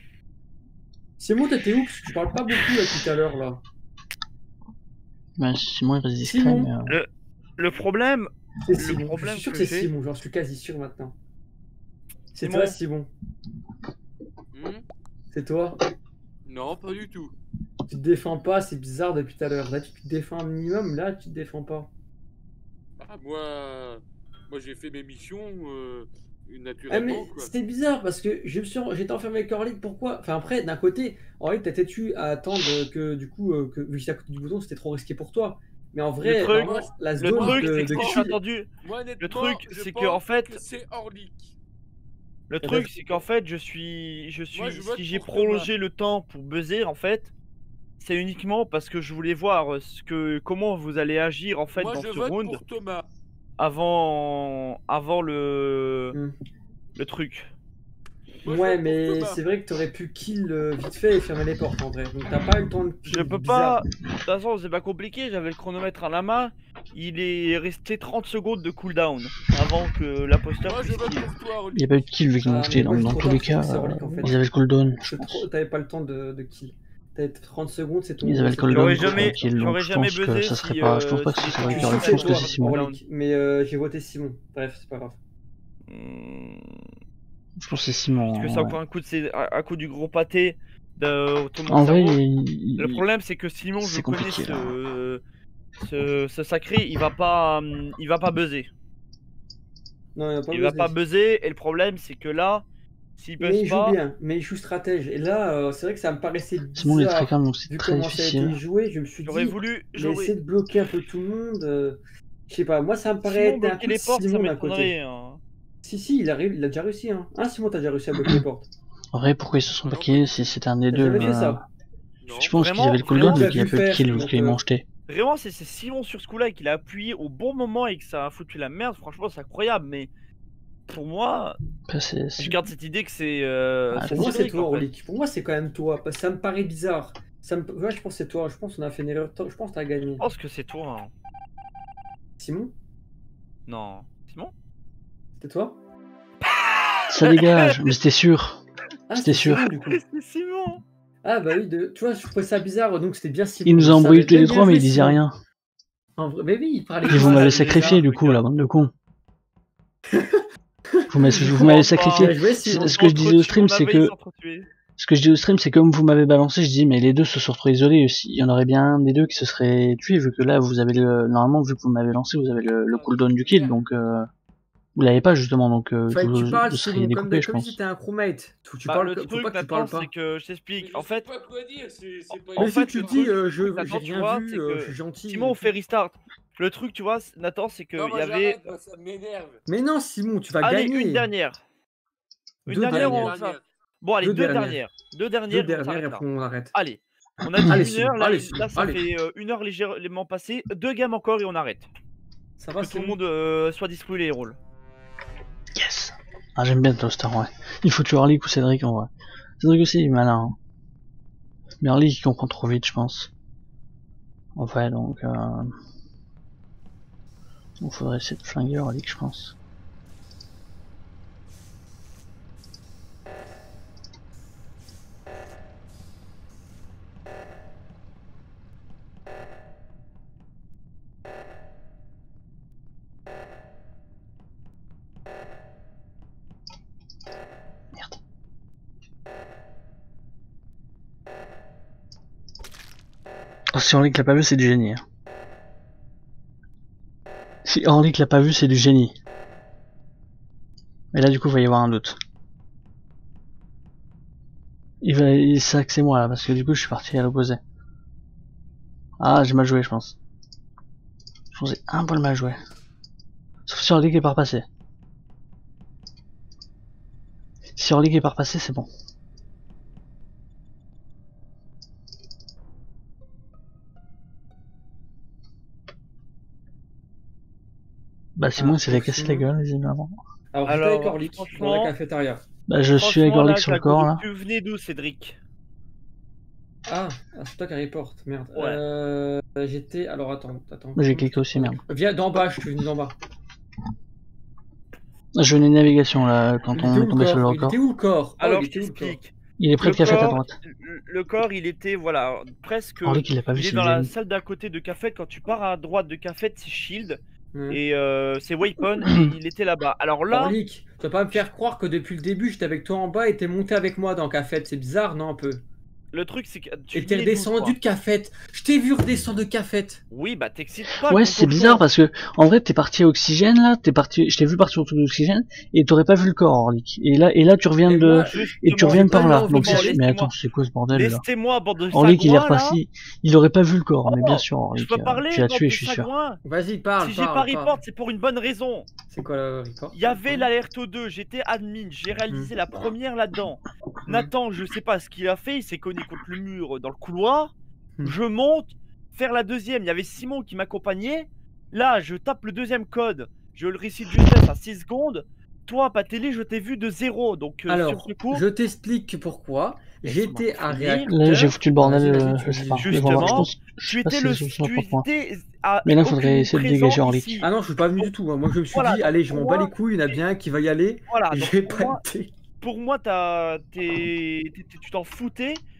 Simon, t'étais où? Parce que tu parles pas beaucoup là tout à l'heure là. Ouais, Simon il reste discret Simon. mais... euh, Le problème, C'est Le Simon. problème Je suis sûr que que c'est j'ai- Simon, j'en suis quasi sûr maintenant. C'est Simon. toi, Simon. Hmm C'est toi. Non, pas du tout. Tu te défends pas, c'est bizarre depuis tout à l'heure. Là, tu te défends un minimum, là, tu te défends pas. Ah, moi, moi j'ai fait mes missions euh, Ah, naturellement. mais quoi. c'était bizarre parce que je me suis... j'étais enfermé avec Orly, pourquoi? Enfin, après, d'un côté, Orly, t'as têtu à attendre que, du coup, euh, que, vu que j'étais à côté du bouton, c'était trop risqué pour toi. Mais en vrai, Le truc- normalement, la le zone truc, de, c'est que de quand kill- j'ai attendu, Moi, honnêtement, le truc, je c'est pense que en fait, que c'est Orlik. le Eh truc, ben, c'est qu'en fait, je suis, je suis, Moi, je vote si j'ai pour prolongé le temps pour buzzer, en fait, c'est uniquement parce que je voulais voir ce que, comment vous allez agir en fait Moi, dans je ce vote round pour Thomas. avant, avant le, Hmm. le truc. Moi, je Ouais, vote pour mais Thomas. c'est vrai que t'aurais pu kill euh, vite fait et fermer les portes en vrai. Donc t'as pas eu le temps de Je peux bizarre. pas. De toute façon, c'est pas compliqué. J'avais le chronomètre à la main. Il est resté trente secondes de cooldown avant que l'imposteur Moi, je puisse vote kill. pour toi, Il Orlik. n'y a pas eu de kill vu qu'ils Ah, m'ont mais jeté, moi, donc je dans trouve tous les que c'est cas, Orlik, en euh, fait. ils avaient le cooldown, je Parce que pense. trop- t'avais pas le temps de, de kill. Peut-être trente secondes, c'est ton. Ils avaient le c'est cooldown J'aurais ton- jamais- tranquille, donc j'aurais je jamais pense que buzzé ça serait si, pas. euh, Je pense pas que si ce serait c'était Victor, Victor, je pense que toi, c'est Simon. Orlik, mais euh, j'ai voté Simon. Bref, c'est pas grave. Hmm, Je pense que c'est Simon. Parce que c'est ouais. encore un coup, de, ces- un un coup du gros pâté de tout le monde En vrai, cerveau. il- Le il- problème, c'est que Simon, je c'est connais compliqué, là. ce, ce, ce sacré, il va pas, hum, il va pas buzzer. Non, il va pas Il va buzzer. pas buzzer, et le problème, c'est que là, s'il Mais buzz il joue pas, bien, mais il joue stratège. Et là, euh, c'est vrai que ça me paraissait Simon il est très bizarre. calme, donc c'est Vu très comment ça a été difficile. joué, je me suis dit, j'aurais voulu, je vais j'aurais. essayer de bloquer un peu tout le monde. euh, Je sais pas, moi ça me paraît Simon être un bloquer coup de les portes, ça Simon d'un côté. m'étonnerait. Hein. Si, si, il, arrive, il a déjà réussi. Hein, hein Simon, t'as déjà réussi à bloquer les portes. En vrai, pourquoi ils se sont Non, paqués pas si c'était un des T'as deux jamais fait euh, ça. Non. Je pense qu'ils Vraiment, avaient le cooldown, vraiment, vu qu'il y a j'ai peu de vu kills, faire, donc ils donc, m'ont euh, jeté. Vraiment, c'est c'est Simon sur ce coup-là et qu'il a appuyé au bon moment et que ça a foutu la merde. Franchement, c'est incroyable. Mais pour moi, Après, c'est- je c'est- garde cette idée que c'est. Euh, Ah, c'est Pour moi, c'est Cédric, toi, en fait. Orlik. Pour moi, c'est quand même toi. Parce que ça me paraît bizarre. Ça me... Ouais, je pense que c'est toi. Je pense qu'on a fait une erreur. Je pense que t'as gagné. Je pense que c'est toi. Hein. Simon, Non. Simon c'était toi Ça dégage, mais c'était sûr. Ah, C'était sûr. Simon, du coup. C'est Simon. Ah, bah oui, de... tu vois, je trouvais ça bizarre. Donc, c'était bien Simon. Il nous Je a embrouillé savais. tous les Bien trois, mais joué, il disait Simon. rien. En vrai... Mais oui, il parlait. Et vous Ah, m'avez c'est sacrifié, bizarre, du coup, regarde. la bande de cons. Vous m'avez vous m'avez sacrifié. Bien joué, Simon. Ce que je disais au stream, c'est que ce que je dis au stream, c'est comme vous m'avez balancé, je dis mais les deux se sont retrouvés isolés aussi. Il y en aurait bien un des deux qui se serait tué, vu que là vous avez le normalement vu que vous m'avez lancé, vous avez le, le cooldown du kill, donc euh, vous l'avez pas justement, donc euh, Fallait que vous, tu parles, vous seriez Simon, comme, découpé, je comme si pense. c'était un crewmate. Tu, tu Bah, parles, le faut truc pas que tu maintenant, parles pas. c'est que je Mais t'explique. je En sais fait, pas quoi dire, c'est c'est pas. En Mais fait, si tu le dis, truc- euh, je le truc, j'ai Nathan, tu rien vois, vu, c'est euh, que je suis gentil. Simon, on fait restart. Le truc, tu vois, Nathan, c'est qu'il Non, y moi, avait. j'arrête, moi, ça m'énerve. Mais non, Simon, tu vas Allez, gagner. une dernière. Une Deux dernière, dernières. on Dernière. ça. Bon, allez, Deux deux, dernières. dernières. Deux Deux dernières, on dernières, s'arrête et là. après on arrête. Allez. On a dit Allez, une Simon, heure, là, allez, là, Simon, ça allez. fait euh, une heure légèrement passée. Deux games encore et on arrête. Ça va, Que tout le Simon monde euh, soit distribué les rôles. Yes. Ah j'aime bien Toaster, ouais. Il faut tuer Harley ou Cédric en vrai. Cédric aussi il est malin. Hein. Mais Harley il comprend trop vite, je pense. En vrai, donc euh... il faudrait essayer de flinguer Harley, je pense. Merde. Oh, si Harley l'a pas vu, c'est du génie. Hein. Si Harley l'a pas vu, c'est du génie. Et là, du coup, il va y avoir un doute. Il va, il sait que c'est moi là, parce que du coup, je suis parti à l'opposé. Ah, j'ai mal joué, je pense. Je pense que j'ai un peu mal joué. Sauf si Harley est par passé. Si Harley est par passé, c'est bon. Bah, Simon, Ah, il s'est fait pour casser la Simon. gueule, visiblement. Alors, j'étais Alors, avec Orlik dans franchement- la cafétéria. Bah, je suis avec Franchement, Orlik là, sur le je la corps connais là. plus. Venez d'où, Cédric? Ah, ah, c'est toi qui reporte, merde. Ouais. Euh, j'étais. Alors attends, attends. Moi, j'ai cliqué aussi, merde. Viens d'en bas, je suis venu d'en bas. Je venais de navigation là, quand Il était on où est le tombé sur corps le Il record. était où le corps Oh, Alors, il je était où le corps t'explique. Il est près de Le café à corps- droite. Le, le corps, il était, voilà, presque. Orlik il l'a pas vu, Il est c'est dans du la génie. salle d'à côté de café. Quand tu pars à droite de café, c'est Shield. Hmm. Et euh, c'est Waypon. Et il était là-bas. Alors là. Orlik, tu vas pas me faire croire que depuis le début j'étais avec toi en bas et t'es monté avec moi dans Cafette, c'est bizarre, non, un peu? Le truc, c'est que. tu Et t'es venais d'où, redescendu toi de Cafette. Je t'ai vu redescendre de Cafette. Oui, bah t'excites pas. Ouais, contre c'est le bizarre corps. parce que en vrai t'es parti à Oxygène là, t'es parti, je t'ai vu partir au truc d'Oxygène et t'aurais pas vu le corps Orlik. Et là, et là tu reviens Et de, moi, et tu Justement, reviens j'ai de par pas là. envie Donc de c'est, m'en mais laisser, attends, moi. c'est quoi ce bordel là? Laissez-moi, bande de Orlik il est sagouins, là. reparti, il aurait pas vu le corps, mais bien sûr Je Orlik, peux euh, parler, tu l'as bande tué, de je suis sûr. sagouins. Vas-y, parle, Si j'ai parle, pas parle. report, c'est pour une bonne raison. C'est quoi le report? Il y avait l'alerte deux, j'étais admin, j'ai réalisé la première là-dedans. Nathan, je sais pas ce qu'il a fait, il s'est cogné contre le mur dans le couloir. Hmm. Je monte, faire la deuxième, il y avait Simon qui m'accompagnait. Là, je tape le deuxième code, je le récite de justesse à six secondes. Toi, Patelé, je t'ai vu de zéro, donc euh, Alors, sur ce coup, je t'explique pourquoi. Laisse-moi J'étais à finir. réacteur. Là j'ai foutu le bordel, Vas-y, vas-y, euh, tu je sais dis. pas. Justement, Mais bon, je pense, je tu sais pas étais si le c'est solution tu pour moi. étais à Mais là, faudrait aucune essayer de présent dégager Orlik. ici. Ah non, je suis pas venu du tout. Moi, je me suis Voilà, dit, allez, je pour m'en bats moi- les couilles, il y en a bien un qui va y aller. Voilà, Et donc je vais pour pas moi, été. pour moi, t'as- t'es- t'es- tu t'en foutais.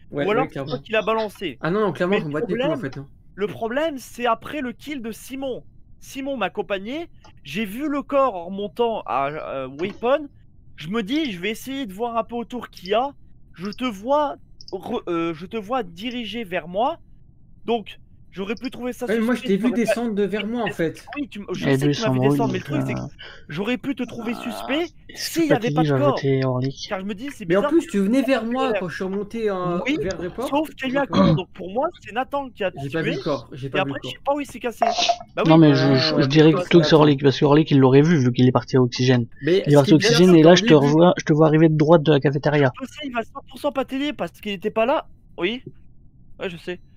Ouais, Ou alors ouais, c'est clairement. toi qui l'as balancé. Ah non, non, clairement, Mais je le me battais les couilles en problème- fait. hein. Le problème, c'est après le kill de Simon. Simon m'accompagnait, j'ai vu le corps en remontant à euh, Weapon. Je me dis, je vais essayer de voir un peu autour qu'il y a. Je te vois, re- euh, je te vois diriger vers moi. Donc, j'aurais pu trouver ça Ouais, mais moi, je suspect. t'ai vu j'aurais pas- descendre de vers moi en fait. Oui, tu m- je Les sais deux que tu m'as vu s'embrouillent, descendre, mais le donc, truc, c'est que euh, j'aurais pu te trouver suspect Est-ce s'il que n'y avait pas Patili de va corps. voter Orlik? Car je me dis, c'est Mais en bizarre. plus, tu venais vers que- moi quand je suis remonté euh, Oui, vers Report. sauf qu'il y a eu un Donc, corps. euh, Donc pour moi, c'est Nathan qui a J'ai tué. pas vu le corps. J'ai Et pas vu après, le je sais corps. pas où il s'est cassé. Bah oui, Non, mais ouais, je, je, ouais, je dirais plutôt, plutôt que c'est c'est Nathan. Orlik, parce que Orlik il l'aurait vu vu qu'il est parti à Oxygène. Mais Il est ce parti qui à est bien, Oxygène c'est et là qu'en je te début- revois, je te vois arriver de droite de la cafétéria. Je sais, il va cent pour cent pas t'aider parce qu'il était pas là. Oui. Ouais, je sais.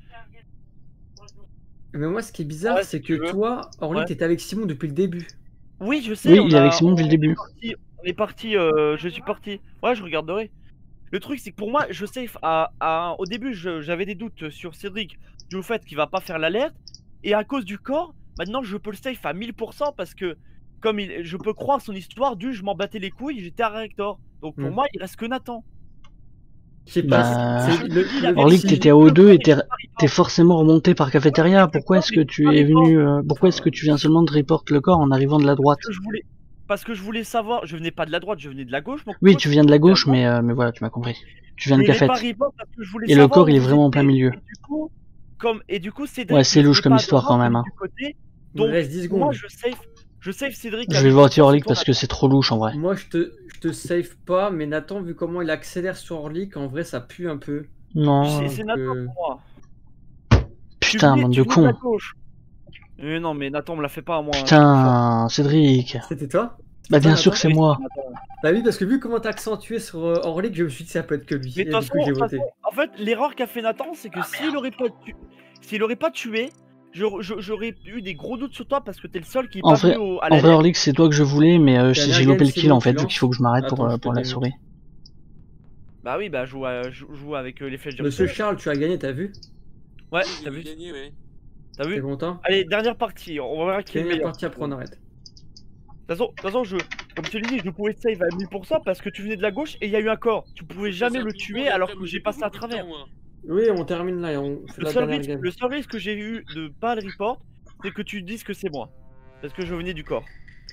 Mais moi, ce qui est bizarre, Ouais, c'est si que tu veux. toi, Orly, Ouais. t'étais avec Simon depuis le début. Oui, je sais. Oui, on il est a- avec Simon on- depuis le on est début. parti- On est parti. euh, je suis parti. Ouais, je regarderai. Le truc, c'est que pour moi, je sais. À, à- au début, je- j'avais des doutes sur Cédric du fait qu'il va pas faire l'alerte. Et à cause du corps, maintenant, je peux le safe à mille pour cent parce que, comme il, je peux croire son histoire, du je m'en battais les couilles, j'étais à réactor. Donc pour Hmm. moi, il reste que Nathan. Je sais Bah, pas. c'est- je le- te dis la le- Orlik, vérité. si- t'étais à O deux et t'es Le corps, t'es forcément remonté par cafétéria. Ouais, Pourquoi le est-ce corps, que il tu est es pas venu, euh, pourquoi est-ce que tu viens seulement de report le corps en arrivant de la droite? Parce que je voulais, parce que je voulais savoir, je venais pas de la droite, je venais de la gauche. mon Oui, pote, tu viens de la j'étais gauche, à droite, mais, euh, mais voilà, tu m'as compris. Tu viens de et il est cafette. pas report parce que je voulais Et le savoir corps, où il est vous vraiment en plein étiez. milieu. Et du coup, comme, et du coup, Cédric. Ouais, c'est ne louche venait comme pas de histoire droite, quand même. mais Hein. du côté. Il me Donc, reste dix moi, secondes. je save, je save Cédric. Je à vais mille pour voter cent, Orlik c'est parce ton que c'est trop louche en vrai. Moi, je te, je te save pas, mais Nathan, vu comment il accélère sur Orly, qu'en vrai, ça pue un peu. Non. C'est c'est Donc, Nathan euh, pour moi. Tu Putain, venais- bande tu de venais de la cons. gauche. Euh, non, mais Nathan me l'a fait pas à moi. hein, Putain, Cédric. C'était toi C'était Bah toi, bien sûr Nathan que c'est Oui, moi. Nathan. Bah oui, parce que vu comment t'as accentué sur euh, Orly, je me suis dit ça peut être que lui. Mais Et de du toute coup, façon, j'ai de toute voté. façon, en fait, l'erreur qu'a fait Nathan, c'est que s'il aurait pas tu... s'il aurait pas tué, je- je- j'aurais eu des gros doutes sur toi parce que t'es le seul qui est En pas vrai, venu au, à en la vrai Orlik, c'est toi que je voulais, mais euh, j'ai Dernière j'ai loupé game, le kill Simon, en fait, tu vu lances qu'il faut que je m'arrête pour, Attends, euh, je te pour la démonte. souris. Bah oui, bah joue, à- joue, joue avec euh, les flèches du Monsieur rituel. Charles, tu as gagné, t'as vu Ouais, Oui, t'as j'ai vu, gagné, ouais. t'as T'es vu. content Allez, dernière partie, on va voir qui est le Dernière meilleur. partie, après on arrête. De toute façon, de toute façon, je, comme je te l'ai dit, je pouvais save à mille pour cent parce que tu venais de la gauche et il y a eu un corps. Tu pouvais jamais Ça, le ça, tuer et alors après, que moi, j'ai j'ai pas passé à beaucoup de travers. temps, moi. Oui, on termine là et on fait Le la seul, dernière risque, game. le seul risque que j'ai eu de pas le report, c'est que tu dises que c'est moi. Parce que je venais du corps.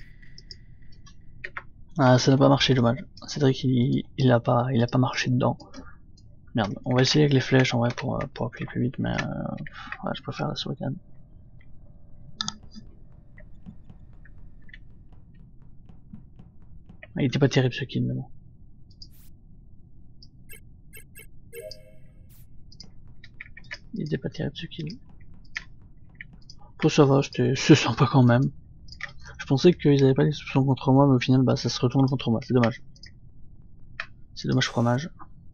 Ah, ça n'a pas marché, dommage. Cédric, il, il a pas, il a pas marché dedans. Merde, on va essayer avec les flèches en vrai pour, euh, pour appeler plus vite, mais euh, ouais, je préfère la souris quand même. Il était pas terrible ce kill, mais bon. Il était pas terrible ce kill. Toi ça va, c'était c'est sympa quand même. Je pensais qu'ils avaient pas les soupçons contre moi, mais au final bah ça se retourne contre moi, c'est dommage. C'est dommage fromage.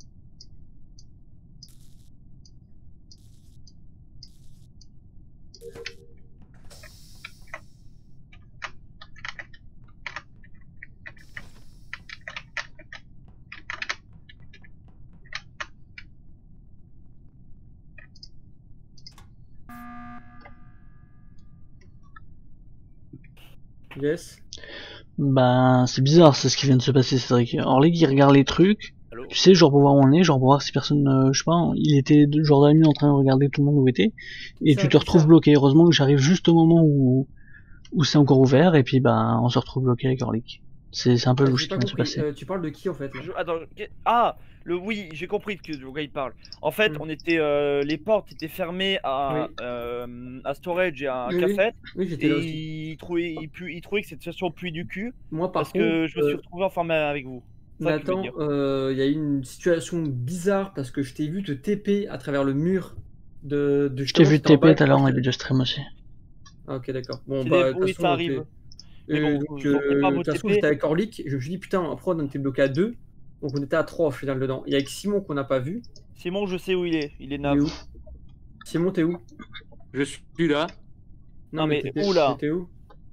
Yes. Ben c'est bizarre, c'est ce qui vient de se passer, Cédric. Orlik il regarde les trucs, Allô. tu sais, genre pour voir où on est, genre pour voir si personne, euh, je sais pas, il était de- genre dans la nuit en train de regarder tout le monde où était, et Ça, tu te retrouves ça. bloqué. Heureusement que j'arrive juste au moment où où c'est encore ouvert, et puis ben on se retrouve bloqué avec Orlik. C'est c'est un peu Ah, louche j'ai ce qui pas vient de se compris. passer. Euh, tu parles de qui en fait là Je- Attends, que- ah, le oui, j'ai compris de que de quoi il parle. En fait, Hmm. on était, euh, les portes étaient fermées à, Oui. euh, à storage et à un Oui, oui. café, Oui, j'étais là aussi. et il trouvait, il, pu- il trouvait que cette situation puait du cul Moi par parce contre, que je me suis euh, retrouvé enfermé avec vous. C'est ça que je veux Nathan, dire. euh, il y a eu une situation bizarre parce que je t'ai vu te T P à travers le mur de. de Je t'ai vu justement, j'étais en T P bas, tout à l'heure en moi, début j'étais- de stream aussi. Ah, ok, d'accord. Bon, C'est bah, des- de toute oui, façon, ça t'es- arrive. Mais Euh, bon, donc, je sentais pas euh, vos de toute façon, T P. j'étais avec Orlik. Je me suis dit, putain, après, on était bloqué à deux. Donc, on était à trois au final dedans. Et avec Simon, qu'on n'a pas vu. Simon, je sais où il est. Il est Il est naze. où Simon, t'es où Je suis là. Non, mais t'étais- où, là T'étais où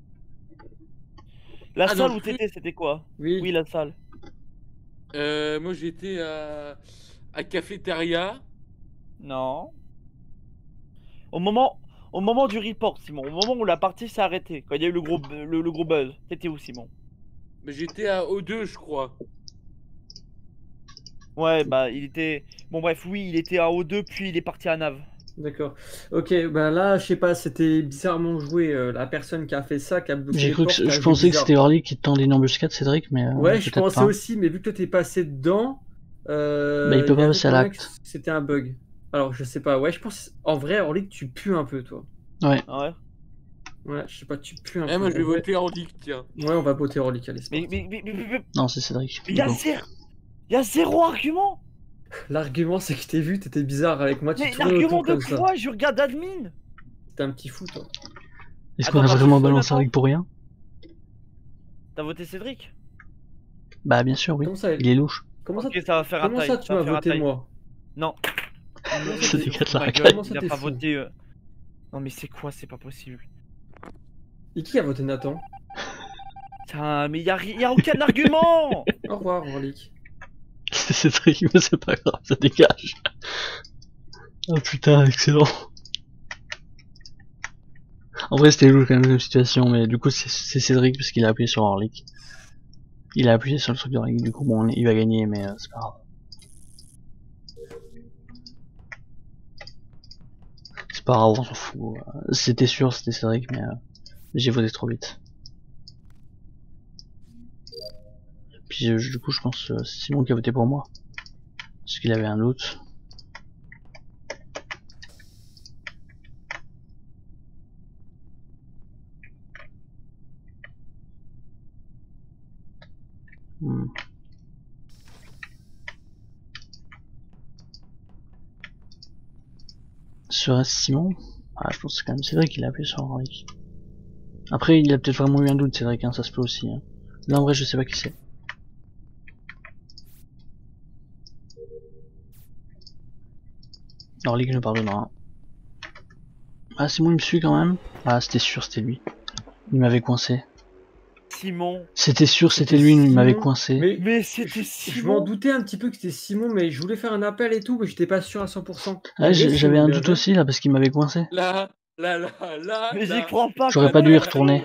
La Ah, salle dans où le truc. t'étais, c'était quoi? Oui. Oui, la salle. Euh, moi, j'étais à... à Cafétéria. Non. Au moment, au moment du report, Simon. Au moment où la partie s'est arrêtée. Quand il y a eu le gros, bu- le, le gros buzz. T'étais où, Simon? Mais j'étais à O deux, je crois. Ouais, bah il était. Bon, bref, oui, il était à O deux, puis il est parti à Nav. D'accord. Ok, bah là, je sais pas, c'était bizarrement joué. euh, la personne qui a fait ça, qui a bloqué J'ai les cru que portes, c'est- a je joué pensais que bizarre. c'était Orly qui tendait une embuscade, Cédric, mais euh, Ouais, je peut-être pensais pas. aussi, mais vu que toi t'es passé dedans, euh, Bah, il peut y pas avait passer à moyen l'acte. que c'était un bug. Alors, je sais pas, ouais, je pense. En vrai, Orly, tu pues un peu, toi. Ouais. Ah ouais. Ouais, je sais pas, tu pues un Eh, peu. moi, je vais En vrai- voter Orly, tiens. Ouais, on va voter Orly, allez, c'est Mais, parti. mais, mais, mais, mais- Non, c'est Cédric. mais du y a coup. zéro. Y a zéro argument. L'argument, c'est que t'es vu, t'étais bizarre avec moi, tu Mais tournais l'argument autour de comme ça. quoi? Je regarde admin. T'es un petit fou, toi. Est-ce Attends, qu'on a t'as vraiment voté balancé Nathan Cédric pour rien? T'as voté Cédric? Bah, bien sûr, oui. Comment ça, Il est louche. comment ça, Ok, ça va faire un comment taille. ça tu ça va m'as faire un voté taille. moi? Non. Comment ça, C'est t'es des fou gars de la Ma racaille. gueule, Comment ça, il a t'es pas fou voté. euh. Non, mais c'est quoi? C'est pas possible. Et qui a voté Nathan? Putain, mais y a, ri- y a aucun argument. Au revoir, Orly. C'est Cédric, mais c'est pas grave, ça dégage. Oh putain, excellent. En vrai, c'était louche quand même comme situation, mais du coup, c'est c'est Cédric parce qu'il a appuyé sur Orlik. Il a appuyé sur le truc d'Orlik, du coup, bon, il va gagner, mais euh, c'est pas grave. C'est pas grave, on s'en fout. Euh, C'était sûr, c'était Cédric, mais euh, j'ai voté trop vite. Puis euh, du coup, je pense euh, c'est Simon qui a voté pour moi. Parce qu'il avait un doute. Hmm. Serait-ce Simon? Ah, je pense que c'est quand même Cédric qui l'a appuyé sur Henri. Après, il a peut-être vraiment eu un doute, Cédric, hein, ça se peut aussi. Hein. Là, en vrai, je sais pas qui c'est. Alors, Ligue ne pardonnera. Ah, Simon, il me suit quand même. Ah, c'était sûr, c'était lui. Il m'avait coincé. Simon. C'était sûr, c'était C'était lui, il Simon. m'avait coincé. Mais, Mais c'était je m'en Simon. doutais un petit peu que c'était Simon, mais je voulais faire un appel et tout, mais j'étais pas sûr à cent pour cent. Ah, J'ai j'ai- j'avais Simon, un mais doute ouais. aussi, là, parce qu'il m'avait coincé. Là, là, là, là. Mais j'y là. crois pas. J'aurais comment pas dû y il a fait. retourner.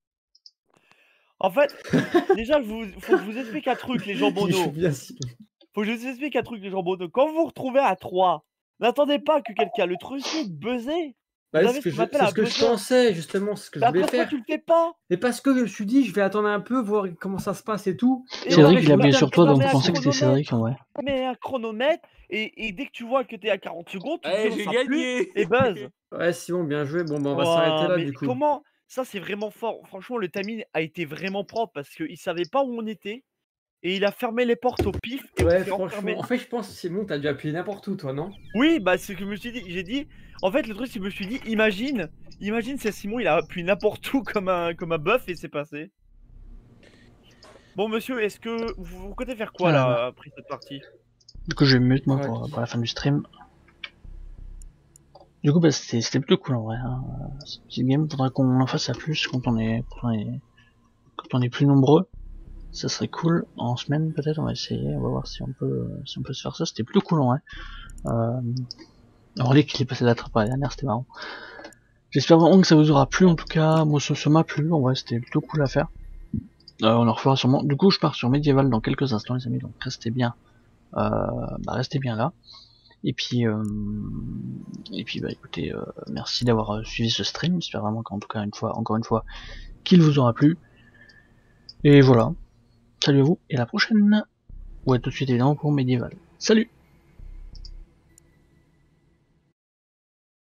En fait, déjà, je vous, faut que je vous explique un truc, les Il joue jambonneaux. bien Simon. Faut que je vous explique un truc, les jambonneaux. Quand vous vous retrouvez à trois, n'attendez pas que quelqu'un le truc buzzer. Bah, Vous c'est avez ce que ce je, qu'on appelle c'est un ce que je buzzer. pensais, justement, c'est ce que je Mais voulais après, pourquoi faire. tu le fais pas? Mais parce que je me suis dit, je vais attendre un peu, voir comment ça se passe et tout. Et Cédric, ouais, il a appuyé mais sur tu toi, vas donc mettre je un pensais que c'était Cédric, en vrai. Mets un chronomètre et, et dès que tu vois que t'es à quarante secondes, tu te Allez, dis j'ai on sera plus gagné. et buzz. Ouais, Simon, bien joué. Bon, bah, on va Ouah, s'arrêter là, mais du coup. comment? Ça, c'est vraiment fort. Franchement, le timing a été vraiment propre parce qu'il savait pas où on était et il a fermé les portes au pif et on Ouais, s'est enfermé. franchement, en fait, je pense, Simon, t'as dû appuyer n'importe où, toi, non? Oui, bah c'est ce que je me suis dit. J'ai dit, en fait, le truc, c'est que je me suis dit, imagine, imagine c'est Simon, il a appuyé n'importe où comme un, comme un bœuf et c'est passé. Bon, monsieur, est-ce que vous, vous comptez faire quoi Ah, là là. après cette partie? Du coup, je vais me mute, moi, Ouais. pour, pour la fin du stream. Du coup, bah, c'était c'était plutôt cool, en vrai. Hein. Euh, Ce petit game, faudra qu'on en fasse à plus quand on est, quand on est, quand on est plus nombreux. Ça serait cool en semaine, peut-être. On va essayer. On va voir si on peut, si on peut se faire ça. C'était plutôt cool, en vrai. Euh... Orly qui est passé la trappe à la dernière, c'était marrant. J'espère vraiment que ça vous aura plu, en tout cas. Moi, ça ça m'a plu. En vrai, c'était plutôt cool à faire. Euh, on en refera sûrement. Du coup, je pars sur Medieval dans quelques instants, les amis. Donc, restez bien. Euh, bah, restez bien là. Et puis, euh, et puis, bah, écoutez, euh, merci d'avoir euh, suivi ce stream. J'espère vraiment qu'en tout cas, une fois, encore une fois, qu'il vous aura plu. Et voilà. Salut à vous et à la prochaine. Ouais, tout de suite évidemment pour Medieval. Salut!